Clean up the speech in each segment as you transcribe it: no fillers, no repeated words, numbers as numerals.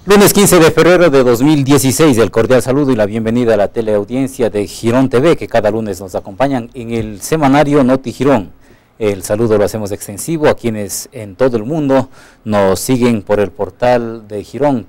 Lunes 15 de febrero de 2016, el cordial saludo y la bienvenida a la teleaudiencia de Girón TV, que cada lunes nos acompañan en el semanario Noti Girón. El saludo lo hacemos extensivo a quienes en todo el mundo nos siguen por el portal de Girón,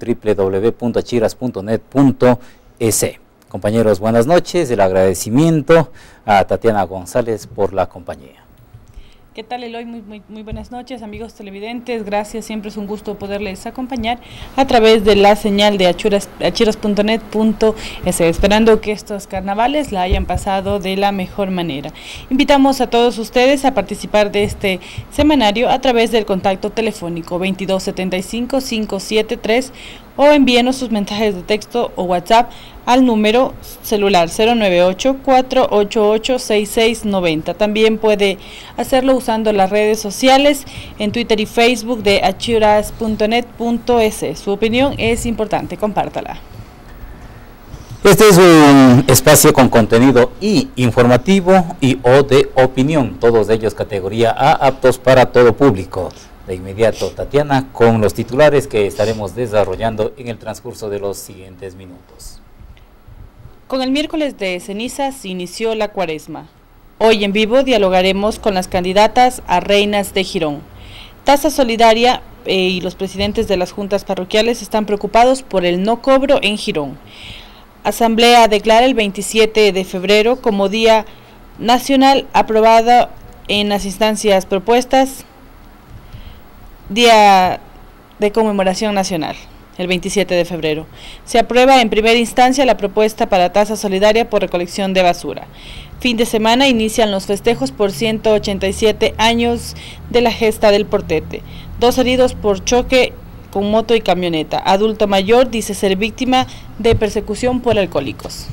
www.achiras.net.es. Compañeros, buenas noches, el agradecimiento a Tatiana González por la compañía. ¿Qué tal, Eloy? Muy buenas noches, amigos televidentes. Gracias, siempre es un gusto poderles acompañar a través de la señal de achiras.net.es, esperando que estos carnavales la hayan pasado de la mejor manera. Invitamos a todos ustedes a participar de este semanario a través del contacto telefónico 2275-573 o envíenos sus mensajes de texto o WhatsApp al número celular 098-488-6690. También puede hacerlo usando las redes sociales en Twitter y Facebook de achiras.net.es. Su opinión es importante, compártala. Este es un espacio con contenido informativo y o de opinión, todos ellos categoría A, aptos para todo público. De inmediato, Tatiana, con los titulares que estaremos desarrollando en el transcurso de los siguientes minutos. Con el miércoles de cenizas inició la cuaresma. Hoy en vivo dialogaremos con las candidatas a reinas de Girón. Tasa Solidaria y los presidentes de las juntas parroquiales están preocupados por el no cobro en Girón. Asamblea declara el 27 de febrero como Día Nacional, aprobado en las instancias propuestas, Día de Conmemoración Nacional. El 27 de febrero. Se aprueba en primera instancia la propuesta para tasa solidaria por recolección de basura. Fin de semana inician los festejos por 187 años de la gesta del Portete. 2 heridos por choque con moto y camioneta. Adulto mayor dice ser víctima de persecución por alcohólicos.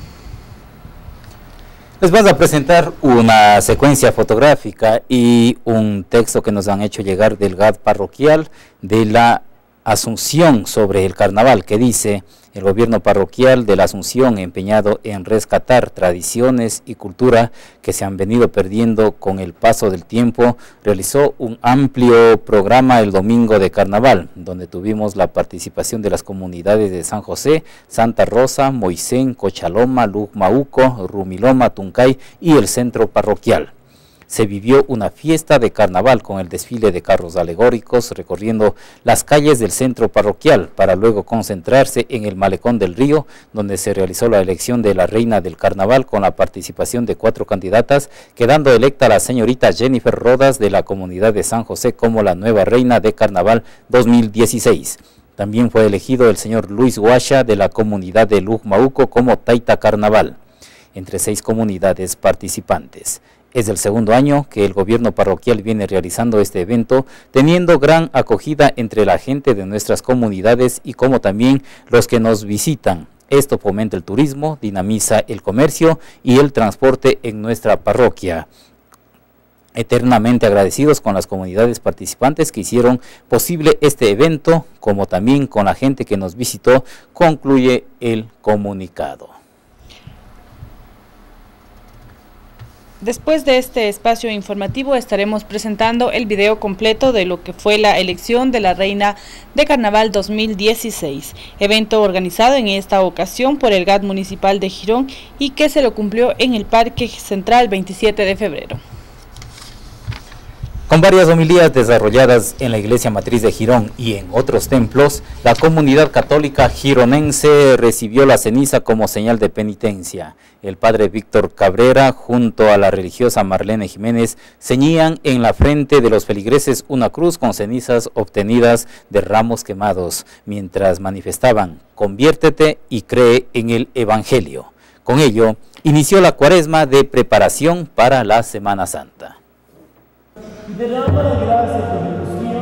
Les vamos a presentar una secuencia fotográfica y un texto que nos han hecho llegar del GAD parroquial de la Asunción sobre el carnaval, que dice: el gobierno parroquial de la Asunción, empeñado en rescatar tradiciones y cultura que se han venido perdiendo con el paso del tiempo, realizó un amplio programa el domingo de carnaval, donde tuvimos la participación de las comunidades de San José, Santa Rosa, Moisén, Cochaloma, Lujmauco, Rumiloma, Tuncay y el centro parroquial. Se vivió una fiesta de carnaval con el desfile de carros alegóricos recorriendo las calles del centro parroquial para luego concentrarse en el malecón del río, donde se realizó la elección de la reina del carnaval con la participación de 4 candidatas, quedando electa la señorita Jennifer Rodas de la comunidad de San José como la nueva reina de carnaval 2016. También fue elegido el señor Luis Guasha de la comunidad de Lujmauco como Taita Carnaval, entre 6 comunidades participantes. Es el segundo año que el gobierno parroquial viene realizando este evento, teniendo gran acogida entre la gente de nuestras comunidades y como también los que nos visitan. Esto fomenta el turismo, dinamiza el comercio y el transporte en nuestra parroquia. Eternamente agradecidos con las comunidades participantes que hicieron posible este evento, como también con la gente que nos visitó, concluye el comunicado. Después de este espacio informativo estaremos presentando el video completo de lo que fue la elección de la Reina de Carnaval 2016, evento organizado en esta ocasión por el GAD Municipal de Girón y que se lo cumplió en el Parque Central 27 de febrero. Con varias homilías desarrolladas en la Iglesia Matriz de Girón y en otros templos, la comunidad católica gironense recibió la ceniza como señal de penitencia. El padre Víctor Cabrera, junto a la religiosa Marlene Jiménez, ceñían en la frente de los feligreses una cruz con cenizas obtenidas de ramos quemados, mientras manifestaban: conviértete y cree en el Evangelio. Con ello, inició la cuaresma de preparación para la Semana Santa. Derrama la gracia y bendición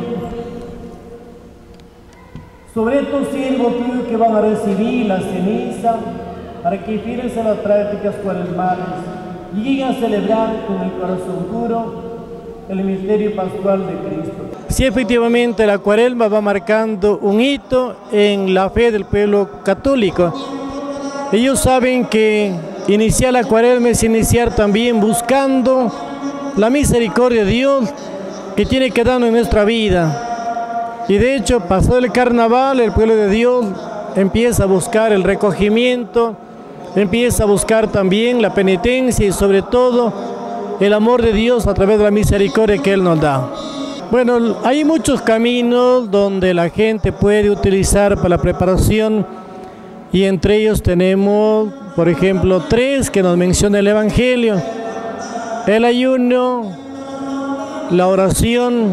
sobre estos siervos tuyos que van a recibir la ceniza, para que fieles a las prácticas cuaresmales lleguen a celebrar con el corazón puro el misterio pascual de Cristo. Sí, efectivamente, la cuaresma va marcando un hito en la fe del pueblo católico. Ellos saben que iniciar la cuaresma es iniciar también buscando la misericordia de Dios que tiene que darnos en nuestra vida. Y de hecho, pasó el carnaval, el pueblo de Dios empieza a buscar el recogimiento, empieza a buscar también la penitencia y sobre todo el amor de Dios a través de la misericordia que Él nos da. Bueno, hay muchos caminos donde la gente puede utilizar para la preparación y entre ellos tenemos, por ejemplo, 3 que nos menciona el Evangelio: el ayuno, la oración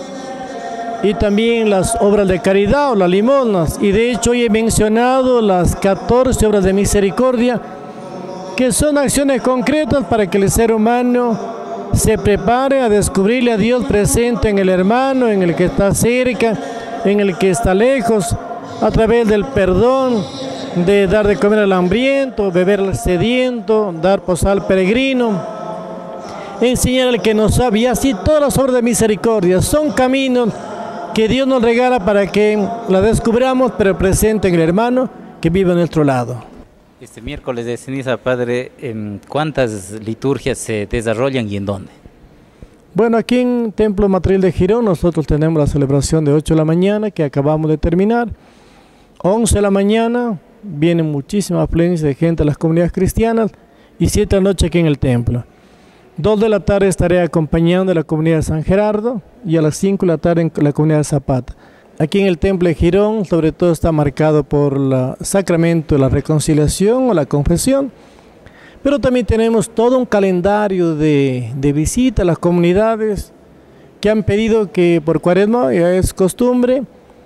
y también las obras de caridad o las limosnas. Y de hecho hoy he mencionado las 14 obras de misericordia, que son acciones concretas para que el ser humano se prepare a descubrirle a Dios presente en el hermano, en el que está cerca, en el que está lejos, a través del perdón, de dar de comer al hambriento, beber al sediento, dar posada al peregrino, enseñar al que no sabe, y así todas las obras de misericordia. Son caminos que Dios nos regala para que la descubramos, pero presente en el hermano que vive a nuestro lado. Este miércoles de ceniza, Padre, ¿cuántas liturgias se desarrollan y en dónde? Bueno, aquí en Templo Matriz de Girón nosotros tenemos la celebración de 8 de la mañana que acabamos de terminar. 11 de la mañana viene muchísima afluencia de gente a las comunidades cristianas y 7 de la noche aquí en el templo. 2 de la tarde estaré acompañando a la comunidad de San Gerardo y a las 5 de la tarde en la comunidad de Zapata. Aquí en el Templo de Girón, sobre todo está marcado por el sacramento de la reconciliación o la confesión, pero también tenemos todo un calendario de visita a las comunidades que han pedido que por Cuaresma, ya es costumbre,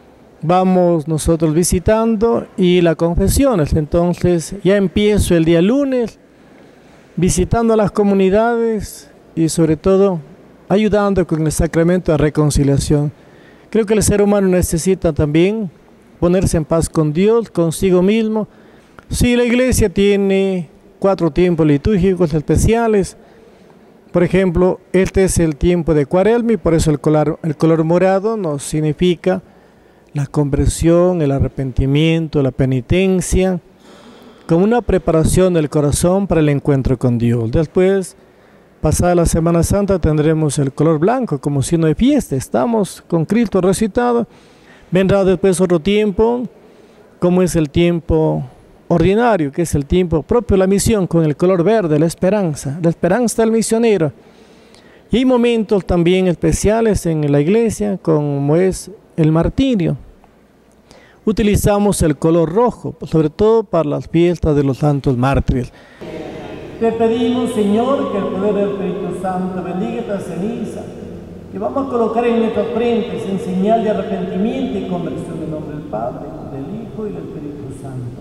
vamos nosotros visitando y las confesiones. Entonces ya empiezo el día lunes visitando a las comunidades y sobre todo ayudando con el sacramento de reconciliación. Creo que el ser humano necesita también ponerse en paz con Dios, consigo mismo. Sí, la iglesia tiene 4 tiempos litúrgicos especiales. Por ejemplo, este es el tiempo de Cuaresma y por eso el color morado nos significa la conversión, el arrepentimiento, la penitencia, como una preparación del corazón para el encuentro con Dios. Después, pasada la Semana Santa, tendremos el color blanco como signo de fiesta. Estamos con Cristo resucitado. Vendrá después otro tiempo, como es el tiempo ordinario, que es el tiempo propio de la misión, con el color verde, la esperanza del misionero. Y hay momentos también especiales en la iglesia, como es el martirio. Utilizamos el color rojo, sobre todo para las fiestas de los santos mártires. Te pedimos, Señor, que el poder del Espíritu Santo bendiga esta ceniza, que vamos a colocar en nuestras frentes en señal de arrepentimiento y conversión en nombre del Padre, del Hijo y del Espíritu Santo.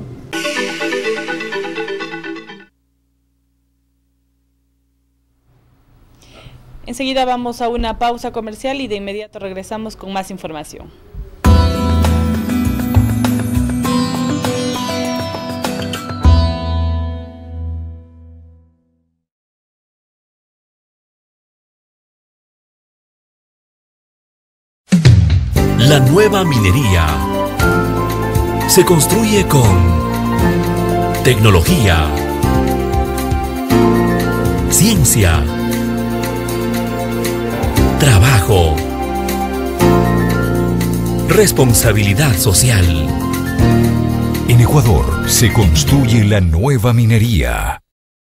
Enseguida vamos a una pausa comercial y de inmediato regresamos con más información. La nueva minería se construye con tecnología, ciencia, trabajo, responsabilidad social. En Ecuador se construye la nueva minería.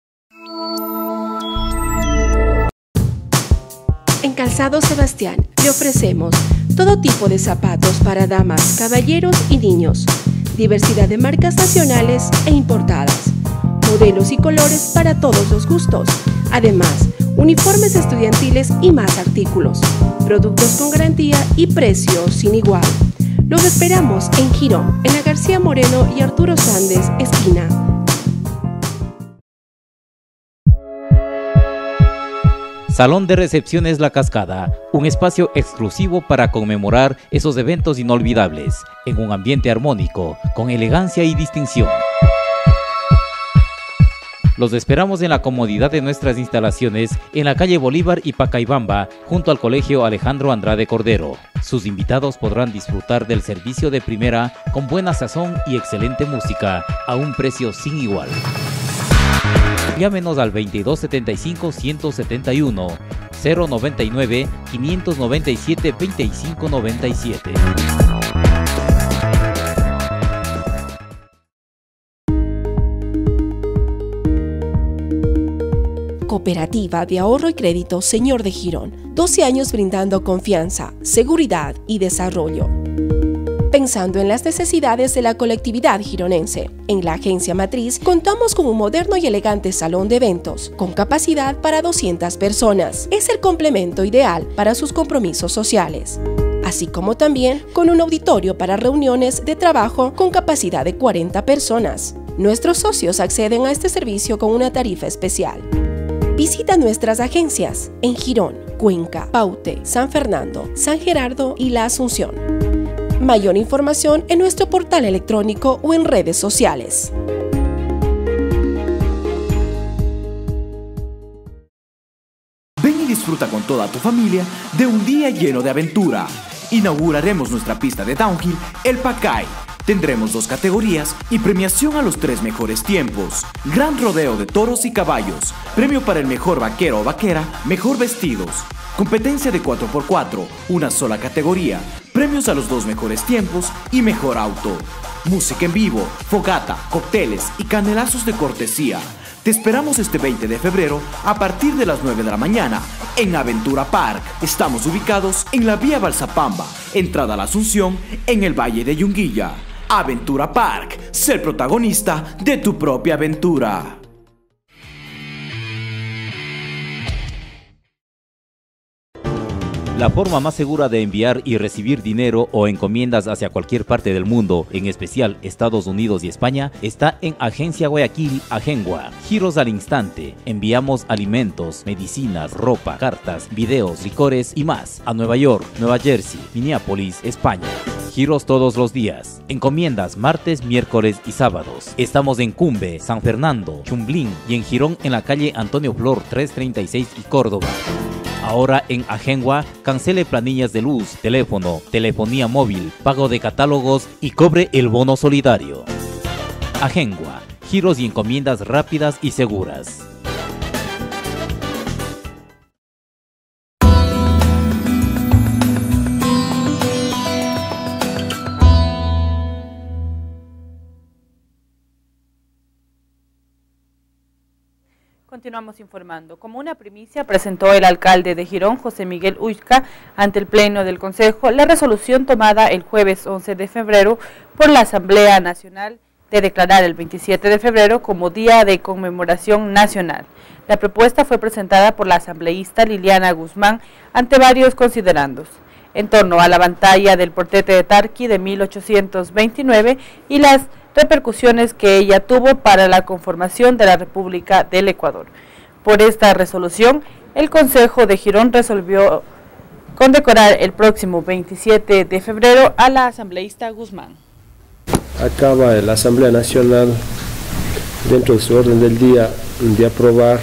En Calzado Sebastián le ofrecemos todo tipo de zapatos para damas, caballeros y niños, diversidad de marcas nacionales e importadas, modelos y colores para todos los gustos, además uniformes estudiantiles y más artículos, productos con garantía y precios sin igual. Los esperamos en Girón, en la García Moreno y Arturo Sández, esquina. Salón de Recepciones La Cascada, un espacio exclusivo para conmemorar esos eventos inolvidables, en un ambiente armónico, con elegancia y distinción. Los esperamos en la comodidad de nuestras instalaciones en la calle Bolívar y Pacaibamba, junto al Colegio Alejandro Andrade Cordero. Sus invitados podrán disfrutar del servicio de primera con buena sazón y excelente música, a un precio sin igual. Llámenos al 2275-171, 099-597-2597. Cooperativa de Ahorro y Crédito Señor de Girón. 12 años brindando confianza, seguridad y desarrollo. Pensando en las necesidades de la colectividad gironense. En la agencia matriz contamos con un moderno y elegante salón de eventos con capacidad para 200 personas. Es el complemento ideal para sus compromisos sociales, así como también con un auditorio para reuniones de trabajo con capacidad de 40 personas. Nuestros socios acceden a este servicio con una tarifa especial. Visita nuestras agencias en Girón, Cuenca, Paute, San Fernando, San Gerardo y La Asunción. Mayor información en nuestro portal electrónico o en redes sociales. Ven y disfruta con toda tu familia de un día lleno de aventura. Inauguraremos nuestra pista de downhill, el Pacay. Tendremos 2 categorías y premiación a los 3 mejores tiempos. Gran rodeo de toros y caballos. Premio para el mejor vaquero o vaquera, mejor vestidos. Competencia de 4x4, una sola categoría. Premios a los 2 mejores tiempos y mejor auto. Música en vivo, fogata, cócteles y canelazos de cortesía. Te esperamos este 20 de febrero a partir de las 9 de la mañana en Aventura Park. Estamos ubicados en la vía Balsapamba, entrada a la Asunción, en el Valle de Yunguilla. Aventura Park, ser protagonista de tu propia aventura. La forma más segura de enviar y recibir dinero o encomiendas hacia cualquier parte del mundo, en especial Estados Unidos y España, está en Agencia Guayaquil Agengua. Giros al instante. Enviamos alimentos, medicinas, ropa, cartas, videos, licores y más a Nueva York, Nueva Jersey, Minneapolis, España. Giros todos los días. Encomiendas martes, miércoles y sábados. Estamos en Cumbe, San Fernando, Chumblín y en Girón en la calle Antonio Flor 336 y Córdoba. Ahora en Agengua, cancele planillas de luz, teléfono, telefonía móvil, pago de catálogos y cobre el bono solidario. Agengua, giros y encomiendas rápidas y seguras. Continuamos informando. Como una primicia presentó el alcalde de Girón, José Miguel Uysca, ante el Pleno del Consejo, la resolución tomada el jueves 11 de febrero por la Asamblea Nacional de declarar el 27 de febrero como Día de Conmemoración Nacional. La propuesta fue presentada por la asambleísta Liliana Guzmán ante varios considerandos, en torno a la batalla del Portete de Tarqui de 1829 y las repercusiones que ella tuvo para la conformación de la República del Ecuador. Por esta resolución, el Consejo de Girón resolvió condecorar el próximo 27 de febrero a la asambleísta Guzmán. Acaba la Asamblea Nacional, dentro de su orden del día, de aprobar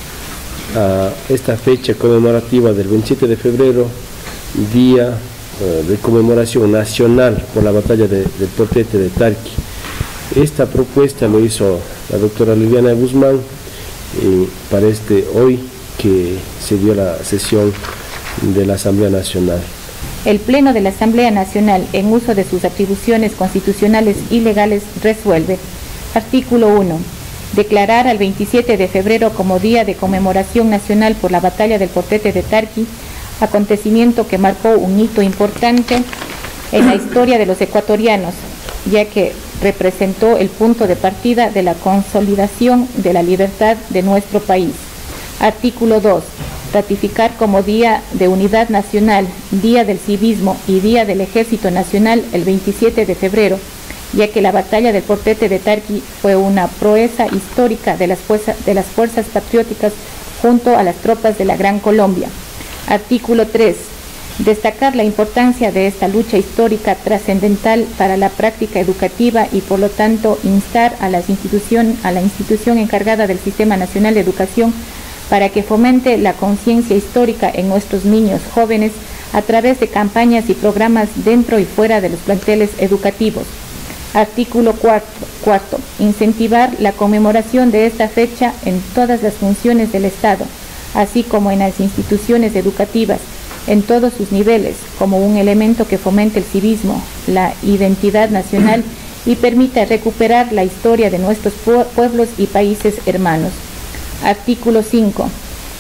esta fecha conmemorativa del 27 de febrero, Día de Conmemoración Nacional por la batalla del Portete de Tarqui. Esta propuesta lo hizo la doctora Liliana Guzmán para hoy que se dio la sesión de la Asamblea Nacional. El Pleno de la Asamblea Nacional, en uso de sus atribuciones constitucionales y legales, resuelve. Artículo 1. Declarar al 27 de febrero como Día de Conmemoración Nacional por la batalla del Portete de Tarqui, acontecimiento que marcó un hito importante en la historia de los ecuatorianos, ya que representó el punto de partida de la consolidación de la libertad de nuestro país. Artículo 2. Ratificar como Día de Unidad Nacional, Día del Civismo y Día del Ejército Nacional el 27 de febrero, ya que la batalla del Portete de Tarqui fue una proeza histórica de las fuerzas patrióticas junto a las tropas de la Gran Colombia. Artículo 3. Destacar la importancia de esta lucha histórica trascendental para la práctica educativa y por lo tanto instar a la institución encargada del Sistema Nacional de Educación para que fomente la conciencia histórica en nuestros niños jóvenes a través de campañas y programas dentro y fuera de los planteles educativos. Artículo 4. Incentivar la conmemoración de esta fecha en todas las funciones del Estado, así como en las instituciones educativas, en todos sus niveles, como un elemento que fomente el civismo, la identidad nacional y permita recuperar la historia de nuestros pueblos y países hermanos. Artículo 5.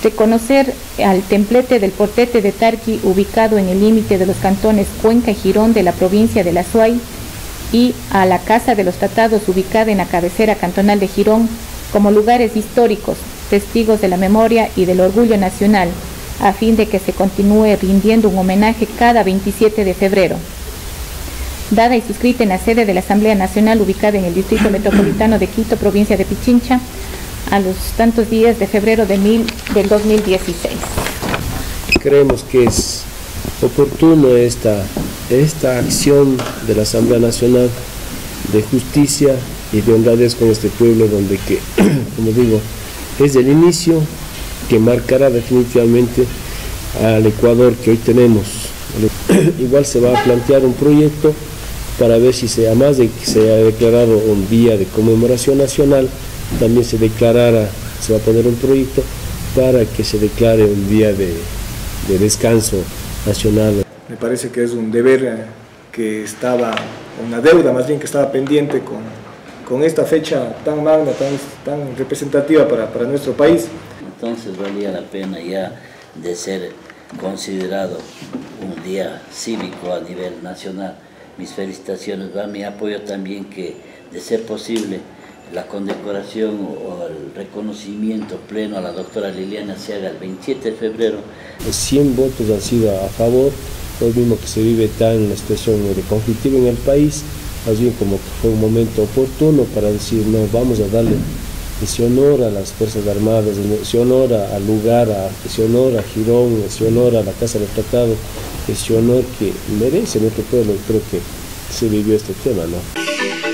Reconocer al templete del Portete de Tarqui, ubicado en el límite de los cantones Cuenca y Girón de la provincia de La Suay, y a la Casa de los Tratados, ubicada en la cabecera cantonal de Girón, como lugares históricos, testigos de la memoria y del orgullo nacional, a fin de que se continúe rindiendo un homenaje cada 27 de febrero. Dada y suscrita en la sede de la Asamblea Nacional, ubicada en el Distrito Metropolitano de Quito, provincia de Pichincha, a los tantos días de febrero del 2016. Creemos que es oportuno esta acción de la Asamblea Nacional de justicia y de honradez con este pueblo, donde que, como digo, es el inicio que marcará definitivamente al Ecuador que hoy tenemos. Igual se va a plantear un proyecto para ver si además de que se ha declarado un día de conmemoración nacional, también se va a poner un proyecto para que se declare un día de descanso nacional. Me parece que es un deber que estaba, una deuda más bien que estaba pendiente con esta fecha tan magna, tan representativa para nuestro país. Entonces valía la pena ya de ser considerado un día cívico a nivel nacional. Mis felicitaciones, va mi apoyo también que, de ser posible, la condecoración o el reconocimiento pleno a la doctora Liliana se haga el 27 de febrero. 100 votos han sido a favor, hoy mismo que se vive una situación de conflictiva en el país, más bien como que fue un momento oportuno para decir, no, vamos a darle ese honor a las Fuerzas Armadas, ese honor al lugar, ese honor a Girón, ese honor a la Casa del Tratado, ese honor que merece nuestro pueblo. Creo que se vivió este tema, ¿no?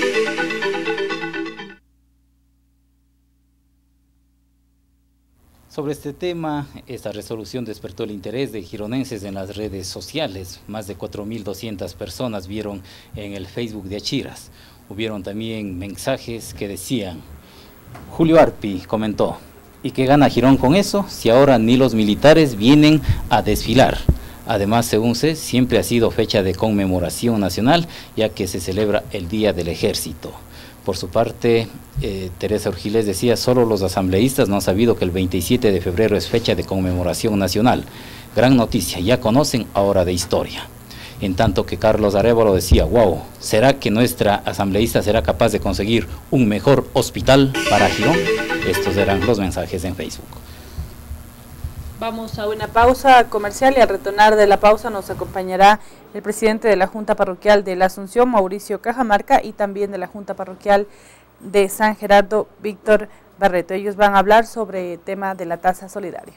Sobre este tema, esta resolución despertó el interés de gironenses en las redes sociales. Más de 4.200 personas vieron en el Facebook de Achiras. Hubieron también mensajes que decían: Julio Arpi comentó, ¿y qué gana Girón con eso si ahora ni los militares vienen a desfilar? Además, según sé, siempre ha sido fecha de conmemoración nacional, ya que se celebra el Día del Ejército. Por su parte, Teresa Urgiles decía, solo los asambleístas no han sabido que el 27 de febrero es fecha de conmemoración nacional. Gran noticia, ya conocen ahora de historia. En tanto que Carlos Arévalo decía, wow, ¿será que nuestra asambleísta será capaz de conseguir un mejor hospital para Girón? Estos eran los mensajes en Facebook. Vamos a una pausa comercial y al retornar de la pausa nos acompañará el presidente de la Junta Parroquial de la Asunción, Mauricio Cajamarca, y también de la Junta Parroquial de San Gerardo, Víctor Barreto. Ellos van a hablar sobre el tema de la tasa solidaria.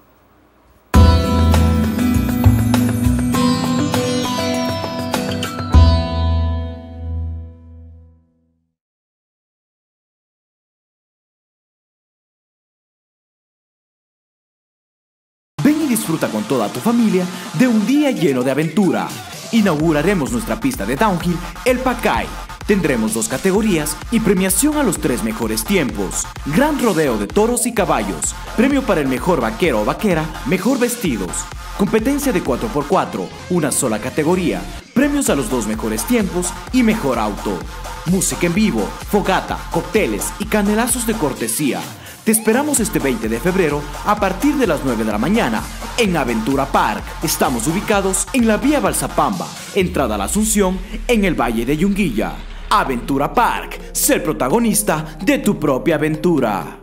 Ven y disfruta con toda tu familia de un día lleno de aventura. Inauguraremos nuestra pista de downhill, el Pacay. Tendremos 2 categorías y premiación a los 3 mejores tiempos. Gran rodeo de toros y caballos. Premio para el mejor vaquero o vaquera, mejor vestidos. Competencia de 4x4, una sola categoría. Premios a los 2 mejores tiempos y mejor auto. Música en vivo, fogata, cócteles y candelazos de cortesía. Te esperamos este 20 de febrero a partir de las 9 de la mañana en Aventura Park. Estamos ubicados en la vía Balsapamba, entrada a la Asunción, en el Valle de Yunguilla. Aventura Park, ser protagonista de tu propia aventura.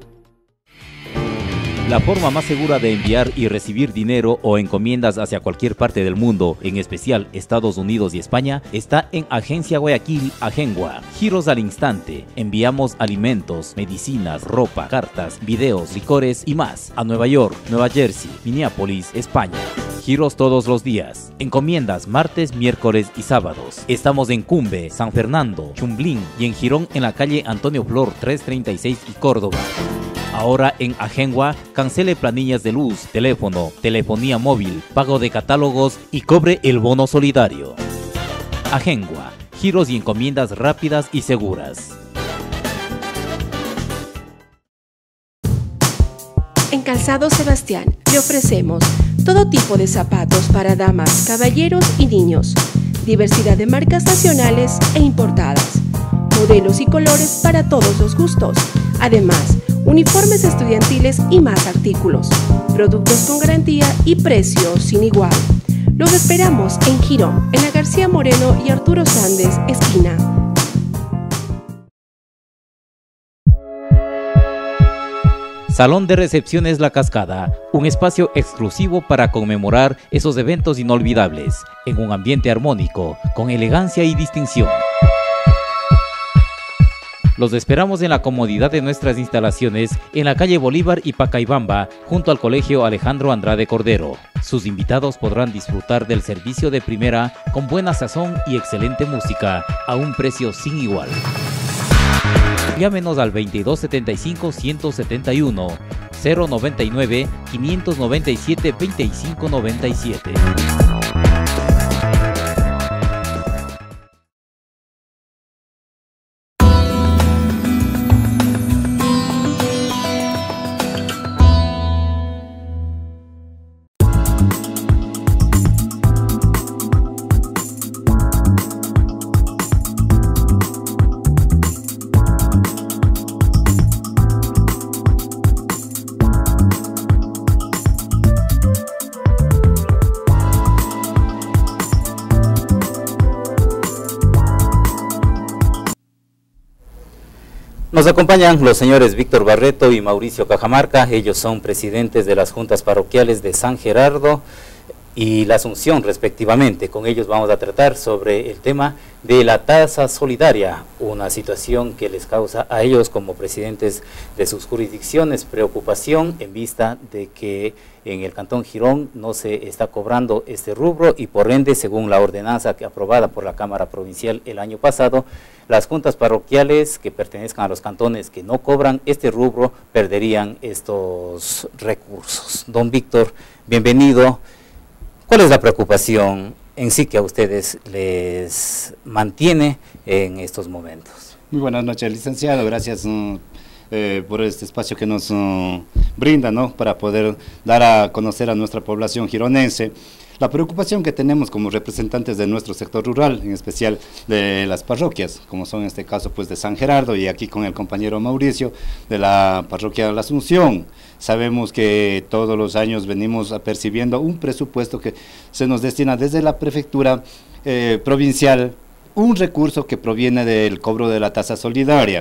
La forma más segura de enviar y recibir dinero o encomiendas hacia cualquier parte del mundo, en especial Estados Unidos y España, está en Agencia Guayaquil Agengua. Giros al instante. Enviamos alimentos, medicinas, ropa, cartas, videos, licores y más a Nueva York, Nueva Jersey, Minneapolis, España. Giros todos los días. Encomiendas martes, miércoles y sábados. Estamos en Cumbe, San Fernando, Chumblín y en Girón en la calle Antonio Flor 336 y Córdoba. Ahora en Agengua, cancele planillas de luz, teléfono, telefonía móvil, pago de catálogos y cobre el bono solidario. Agengua, giros y encomiendas rápidas y seguras. En Calzado Sebastián le ofrecemos todo tipo de zapatos para damas, caballeros y niños, diversidad de marcas nacionales e importadas, modelos y colores para todos los gustos. Además, uniformes estudiantiles y más artículos, productos con garantía y precios sin igual. Los esperamos en Girón, en la García Moreno y Arturo Sández, esquina. Salón de Recepciones La Cascada, un espacio exclusivo para conmemorar esos eventos inolvidables, en un ambiente armónico, con elegancia y distinción. Los esperamos en la comodidad de nuestras instalaciones en la calle Bolívar y Pacaibamba, junto al Colegio Alejandro Andrade Cordero. Sus invitados podrán disfrutar del servicio de primera con buena sazón y excelente música, a un precio sin igual. Llámenos al 2275-171, 099-597-2597. Nos acompañan los señores Víctor Barreto y Mauricio Cajamarca. Ellos son presidentes de las juntas parroquiales de San Gerardo y La Asunción, respectivamente. Con ellos vamos a tratar sobre el tema de la tasa solidaria, una situación que les causa a ellos como presidentes de sus jurisdicciones preocupación en vista de que en el Cantón Girón no se está cobrando este rubro y por ende, según la ordenanza aprobada por la Cámara Provincial el año pasado, las juntas parroquiales que pertenezcan a los cantones que no cobran este rubro perderían estos recursos. Don Víctor, bienvenido. ¿Cuál es la preocupación en sí que a ustedes les mantiene en estos momentos? Muy buenas noches, licenciado. Gracias por este espacio que nos brinda, ¿no?, para poder dar a conocer a nuestra población gironense la preocupación que tenemos como representantes de nuestro sector rural, en especial de las parroquias, como son en este caso pues de San Gerardo y aquí con el compañero Mauricio de la parroquia de La Asunción. Sabemos que todos los años venimos percibiendo un presupuesto que se nos destina desde la prefectura provincial, un recurso que proviene del cobro de la tasa solidaria.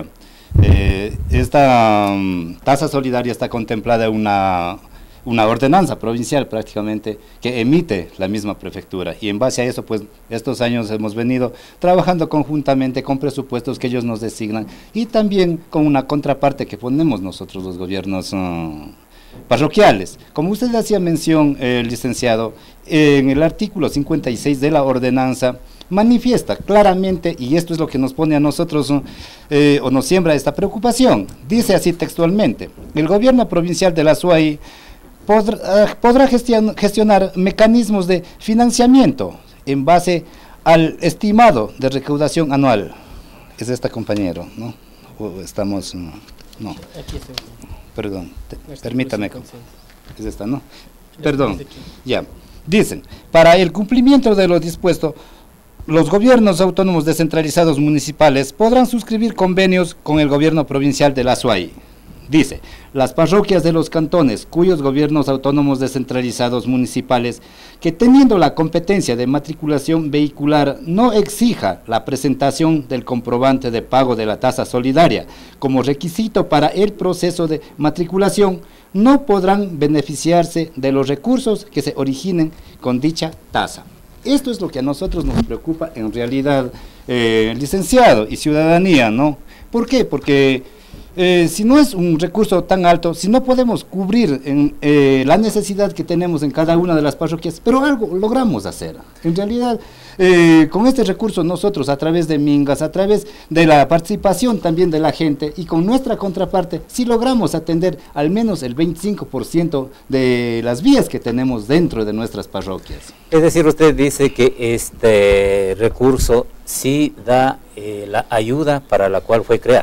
Esta tasa solidaria está contemplada en una ordenanza provincial prácticamente que emite la misma prefectura, y en base a eso pues estos años hemos venido trabajando conjuntamente con presupuestos que ellos nos designan y también con una contraparte que ponemos nosotros los gobiernos parroquiales. Como usted hacía mención, licenciado, en el artículo 56 de la ordenanza manifiesta claramente, y esto es lo que nos pone a nosotros o nos siembra esta preocupación, dice así textualmente: el gobierno provincial de la SUAY podrá gestionar mecanismos de financiamiento en base al estimado de recaudación anual. Es esta, compañero, ¿no? ¿O estamos? No. Perdón, permítame. Es esta, ¿no? Perdón, ya. Dicen, para el cumplimiento de lo dispuesto, los gobiernos autónomos descentralizados municipales podrán suscribir convenios con el gobierno provincial de la SUAY. Dice, las parroquias de los cantones cuyos gobiernos autónomos descentralizados municipales que teniendo la competencia de matriculación vehicular no exija la presentación del comprobante de pago de la tasa solidaria como requisito para el proceso de matriculación, no podrán beneficiarse de los recursos que se originen con dicha tasa. Esto es lo que a nosotros nos preocupa en realidad, licenciado y ciudadanía, ¿no? ¿Por qué? Porque si no es un recurso tan alto, si no podemos cubrir la necesidad que tenemos en cada una de las parroquias, pero algo logramos hacer. En realidad, con este recurso nosotros, a través de mingas, a través de la participación también de la gente y con nuestra contraparte, sí logramos atender al menos el 25% de las vías que tenemos dentro de nuestras parroquias. Es decir, usted dice que este recurso sí da la ayuda para la cual fue creada.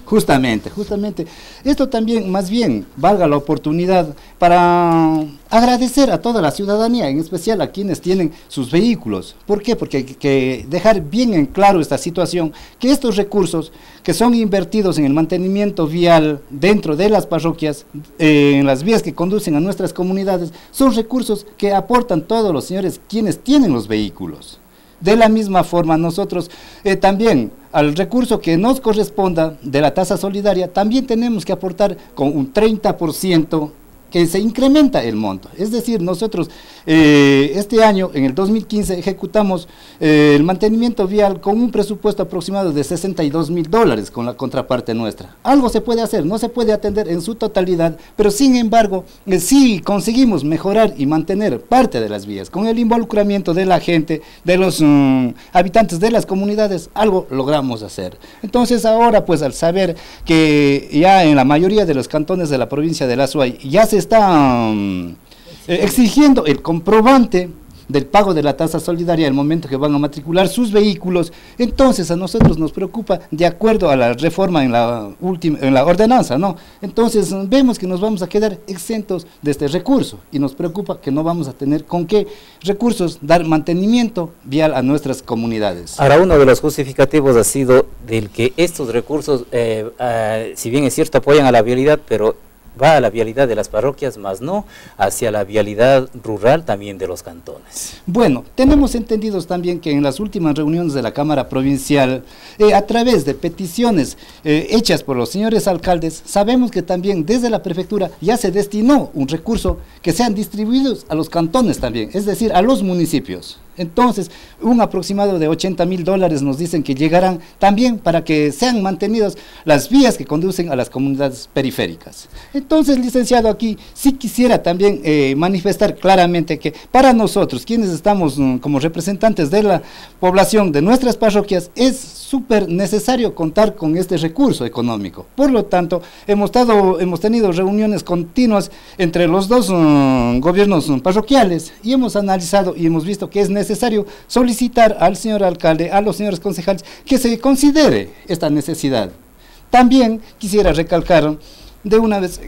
Justamente. Esto también, más bien, valga la oportunidad para agradecer a toda la ciudadanía, en especial a quienes tienen sus vehículos. ¿Por qué? Porque hay que dejar bien en claro esta situación, que estos recursos que son invertidos en el mantenimiento vial dentro de las parroquias, en las vías que conducen a nuestras comunidades, son recursos que aportan todos los señores quienes tienen los vehículos. De la misma forma, nosotros también al recurso que nos corresponda de la tasa solidaria, también tenemos que aportar con un 30% que se incrementa el monto. Es decir, nosotros este año, en el 2015, ejecutamos el mantenimiento vial con un presupuesto aproximado de $62.000 con la contraparte nuestra. Algo se puede hacer, no se puede atender en su totalidad, pero sin embargo, sí conseguimos mejorar y mantener parte de las vías. Con el involucramiento de la gente, de los habitantes de las comunidades, algo logramos hacer. Entonces ahora, pues al saber que ya en la mayoría de los cantones de la provincia de la Azuay ya se está exigiendo el comprobante del pago de la tasa solidaria al momento que van a matricular sus vehículos, entonces a nosotros nos preocupa, de acuerdo a la reforma en la ordenanza, ¿no? Entonces vemos que nos vamos a quedar exentos de este recurso y nos preocupa que no vamos a tener con qué recursos dar mantenimiento vial a nuestras comunidades. Ahora, uno de los justificativos ha sido del que estos recursos, si bien es cierto, apoyan a la vialidad, pero va a la vialidad de las parroquias, más no hacia la vialidad rural también de los cantones. Bueno, tenemos entendidos también que en las últimas reuniones de la Cámara Provincial, a través de peticiones hechas por los señores alcaldes, sabemos que también desde la prefectura ya se destinó un recurso que sean distribuidos a los cantones también, es decir, a los municipios. Entonces, un aproximado de $80.000 nos dicen que llegarán también para que sean mantenidas las vías que conducen a las comunidades periféricas. Entonces, licenciado, aquí sí quisiera también manifestar claramente que para nosotros, quienes estamos como representantes de la población de nuestras parroquias, es súper necesario contar con este recurso económico. Por lo tanto, hemos tenido reuniones continuas entre los dos gobiernos parroquiales y hemos analizado y hemos visto que es necesario solicitar al señor alcalde, a los señores concejales, que se considere esta necesidad. También quisiera recalcar de una vez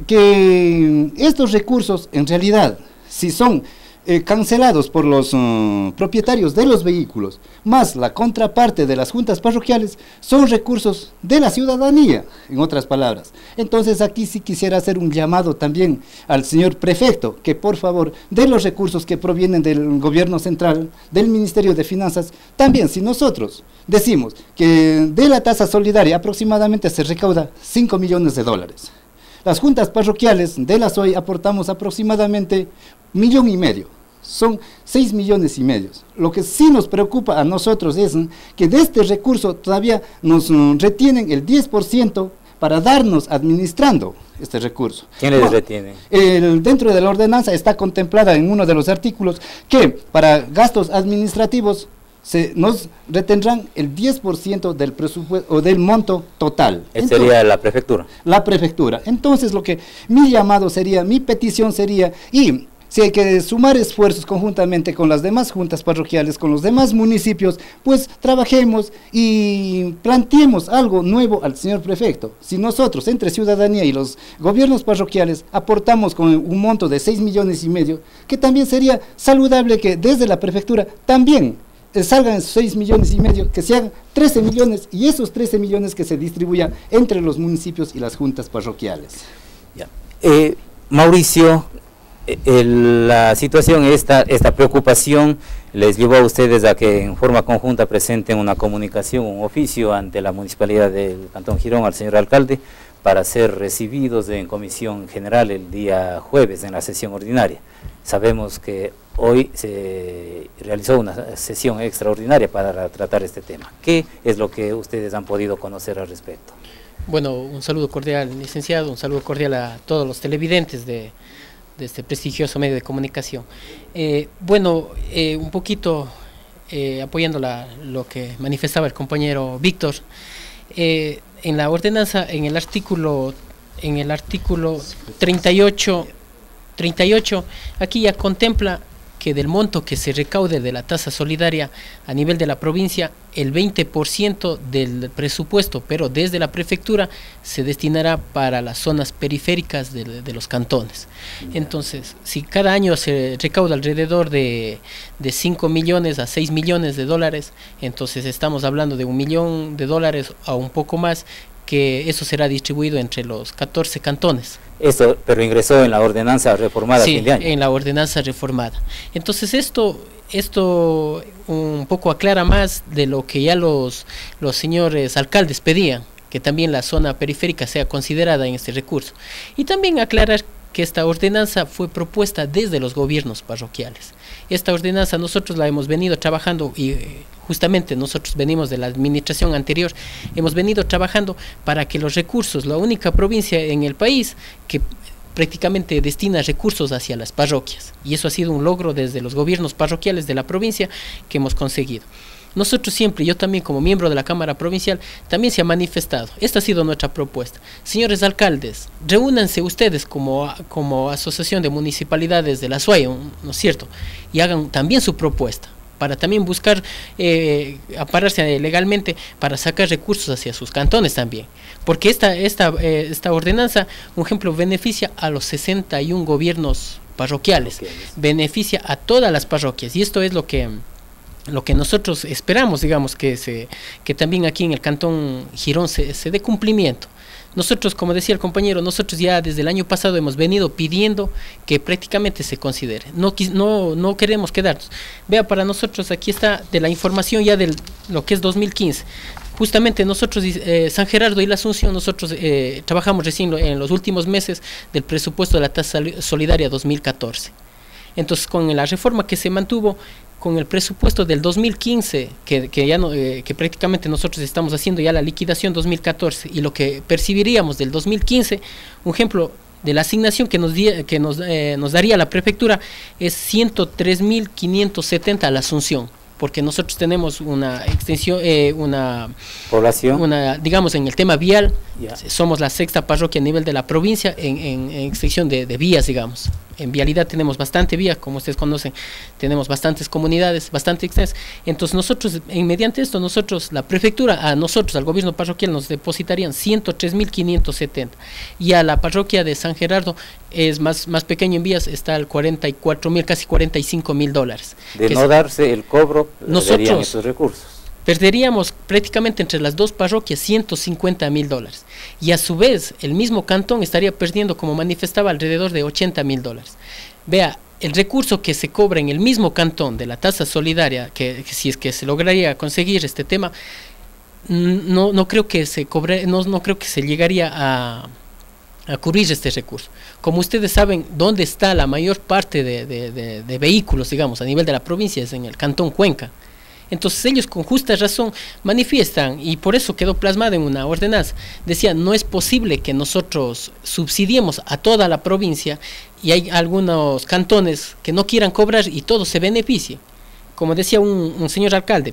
que estos recursos, en realidad, si son cancelados por los propietarios de los vehículos, más la contraparte de las juntas parroquiales, son recursos de la ciudadanía, en otras palabras. Entonces aquí sí quisiera hacer un llamado también al señor prefecto, que por favor, de los recursos que provienen del gobierno central, del Ministerio de Finanzas, también si nosotros decimos que de la tasa solidaria aproximadamente se recauda $5 millones. Las juntas parroquiales de la Azuay aportamos aproximadamente $1,5 millones, son $6,5 millones. Lo que sí nos preocupa a nosotros es que de este recurso todavía nos retienen el 10% para darnos administrando este recurso. ¿Quién les retiene? Dentro de la ordenanza está contemplada en uno de los artículos que para gastos administrativos nos retendrán el 10% del presupuesto o del monto total. Entonces, sería la prefectura. La prefectura. Entonces lo que mi llamado sería, mi petición sería, y si hay que sumar esfuerzos conjuntamente con las demás juntas parroquiales, con los demás municipios, pues trabajemos y planteemos algo nuevo al señor prefecto. Si nosotros, entre ciudadanía y los gobiernos parroquiales, aportamos con un monto de $6,5 millones, que también sería saludable que desde la prefectura también salgan esos $6,5 millones, que se hagan 13 millones y esos 13 millones que se distribuyan entre los municipios y las juntas parroquiales. Ya. Mauricio, la situación, esta preocupación les llevó a ustedes a que en forma conjunta presenten una comunicación, un oficio ante la Municipalidad del Cantón Girón al señor alcalde para ser recibidos en comisión general el día jueves en la sesión ordinaria. Sabemos que hoy se realizó una sesión extraordinaria para tratar este tema. ¿Qué es lo que ustedes han podido conocer al respecto? Bueno, un saludo cordial, licenciado, un saludo cordial a todos los televidentes de este prestigioso medio de comunicación. Un poquito apoyando lo que manifestaba el compañero Víctor, en la ordenanza, en el artículo 38, aquí ya contempla que del monto que se recaude de la tasa solidaria a nivel de la provincia, el 20% del presupuesto, pero desde la prefectura, se destinará para las zonas periféricas de los cantones. Entonces, si cada año se recauda alrededor de 5 millones a 6 millones de dólares, entonces estamos hablando de $1 millón a un poco más, que eso será distribuido entre los 14 cantones. Esto, pero ingresó en la ordenanza reformada. Sí, a fin de año. En la ordenanza reformada. Entonces esto un poco aclara más de lo que ya los señores alcaldes pedían, que también la zona periférica sea considerada en este recurso. Y también aclarar que esta ordenanza fue propuesta desde los gobiernos parroquiales. Esta ordenanza nosotros la hemos venido trabajando y justamente nosotros venimos de la administración anterior, hemos venido trabajando para que los recursos, la única provincia en el país que prácticamente destina recursos hacia las parroquias, y eso ha sido un logro desde los gobiernos parroquiales de la provincia que hemos conseguido. Nosotros siempre, yo también como miembro de la Cámara Provincial, también se ha manifestado. Esta ha sido nuestra propuesta. Señores alcaldes, reúnanse ustedes como Asociación de Municipalidades de la SUAY, ¿no es cierto? Y hagan también su propuesta, para también buscar ampararse legalmente para sacar recursos hacia sus cantones también. Porque esta ordenanza, un ejemplo, beneficia a los 61 gobiernos parroquiales, beneficia a todas las parroquias, y esto es lo que nosotros esperamos, digamos, que también aquí en el Cantón Girón se dé cumplimiento. Nosotros, como decía el compañero, nosotros ya desde el año pasado hemos venido pidiendo que prácticamente se considere. No queremos quedarnos. Vea, para nosotros aquí está de la información ya de lo que es 2015. Justamente nosotros, San Gerardo y la Asunción, nosotros trabajamos recién en los últimos meses del presupuesto de la tasa solidaria 2014. Entonces, con la reforma que se mantuvo, con el presupuesto del 2015, que prácticamente nosotros estamos haciendo ya la liquidación 2014, y lo que percibiríamos del 2015, un ejemplo de la asignación que nos daría la prefectura es 103.570 a la Asunción, porque nosotros tenemos una extensión, una población, digamos, en el tema vial, somos la 6ª parroquia a nivel de la provincia en extensión de vías, digamos. En vialidad tenemos bastante vía, como ustedes conocen, tenemos bastantes comunidades, bastante extensas. Entonces nosotros, mediante esto, la prefectura, al gobierno parroquial nos depositarían 103.570, y a la parroquia de San Gerardo es más pequeño en vías, está al 44.000, casi $45.000. De no darse el cobro, nosotros esos recursos perderíamos prácticamente entre las dos parroquias $150.000, y a su vez el mismo cantón estaría perdiendo, como manifestaba, alrededor de $80.000. Vea, el recurso que se cobra en el mismo cantón de la tasa solidaria, que si es que se lograría conseguir este tema, no creo que se cobre, no creo que se llegaría a cubrir este recurso. Como ustedes saben, dónde está la mayor parte de vehículos, digamos, a nivel de la provincia, es en el cantón Cuenca. Entonces ellos con justa razón manifiestan, y por eso quedó plasmada en una ordenanza. Decían, no es posible que nosotros subsidiemos a toda la provincia y hay algunos cantones que no quieran cobrar y todo se beneficie. Como decía un señor alcalde,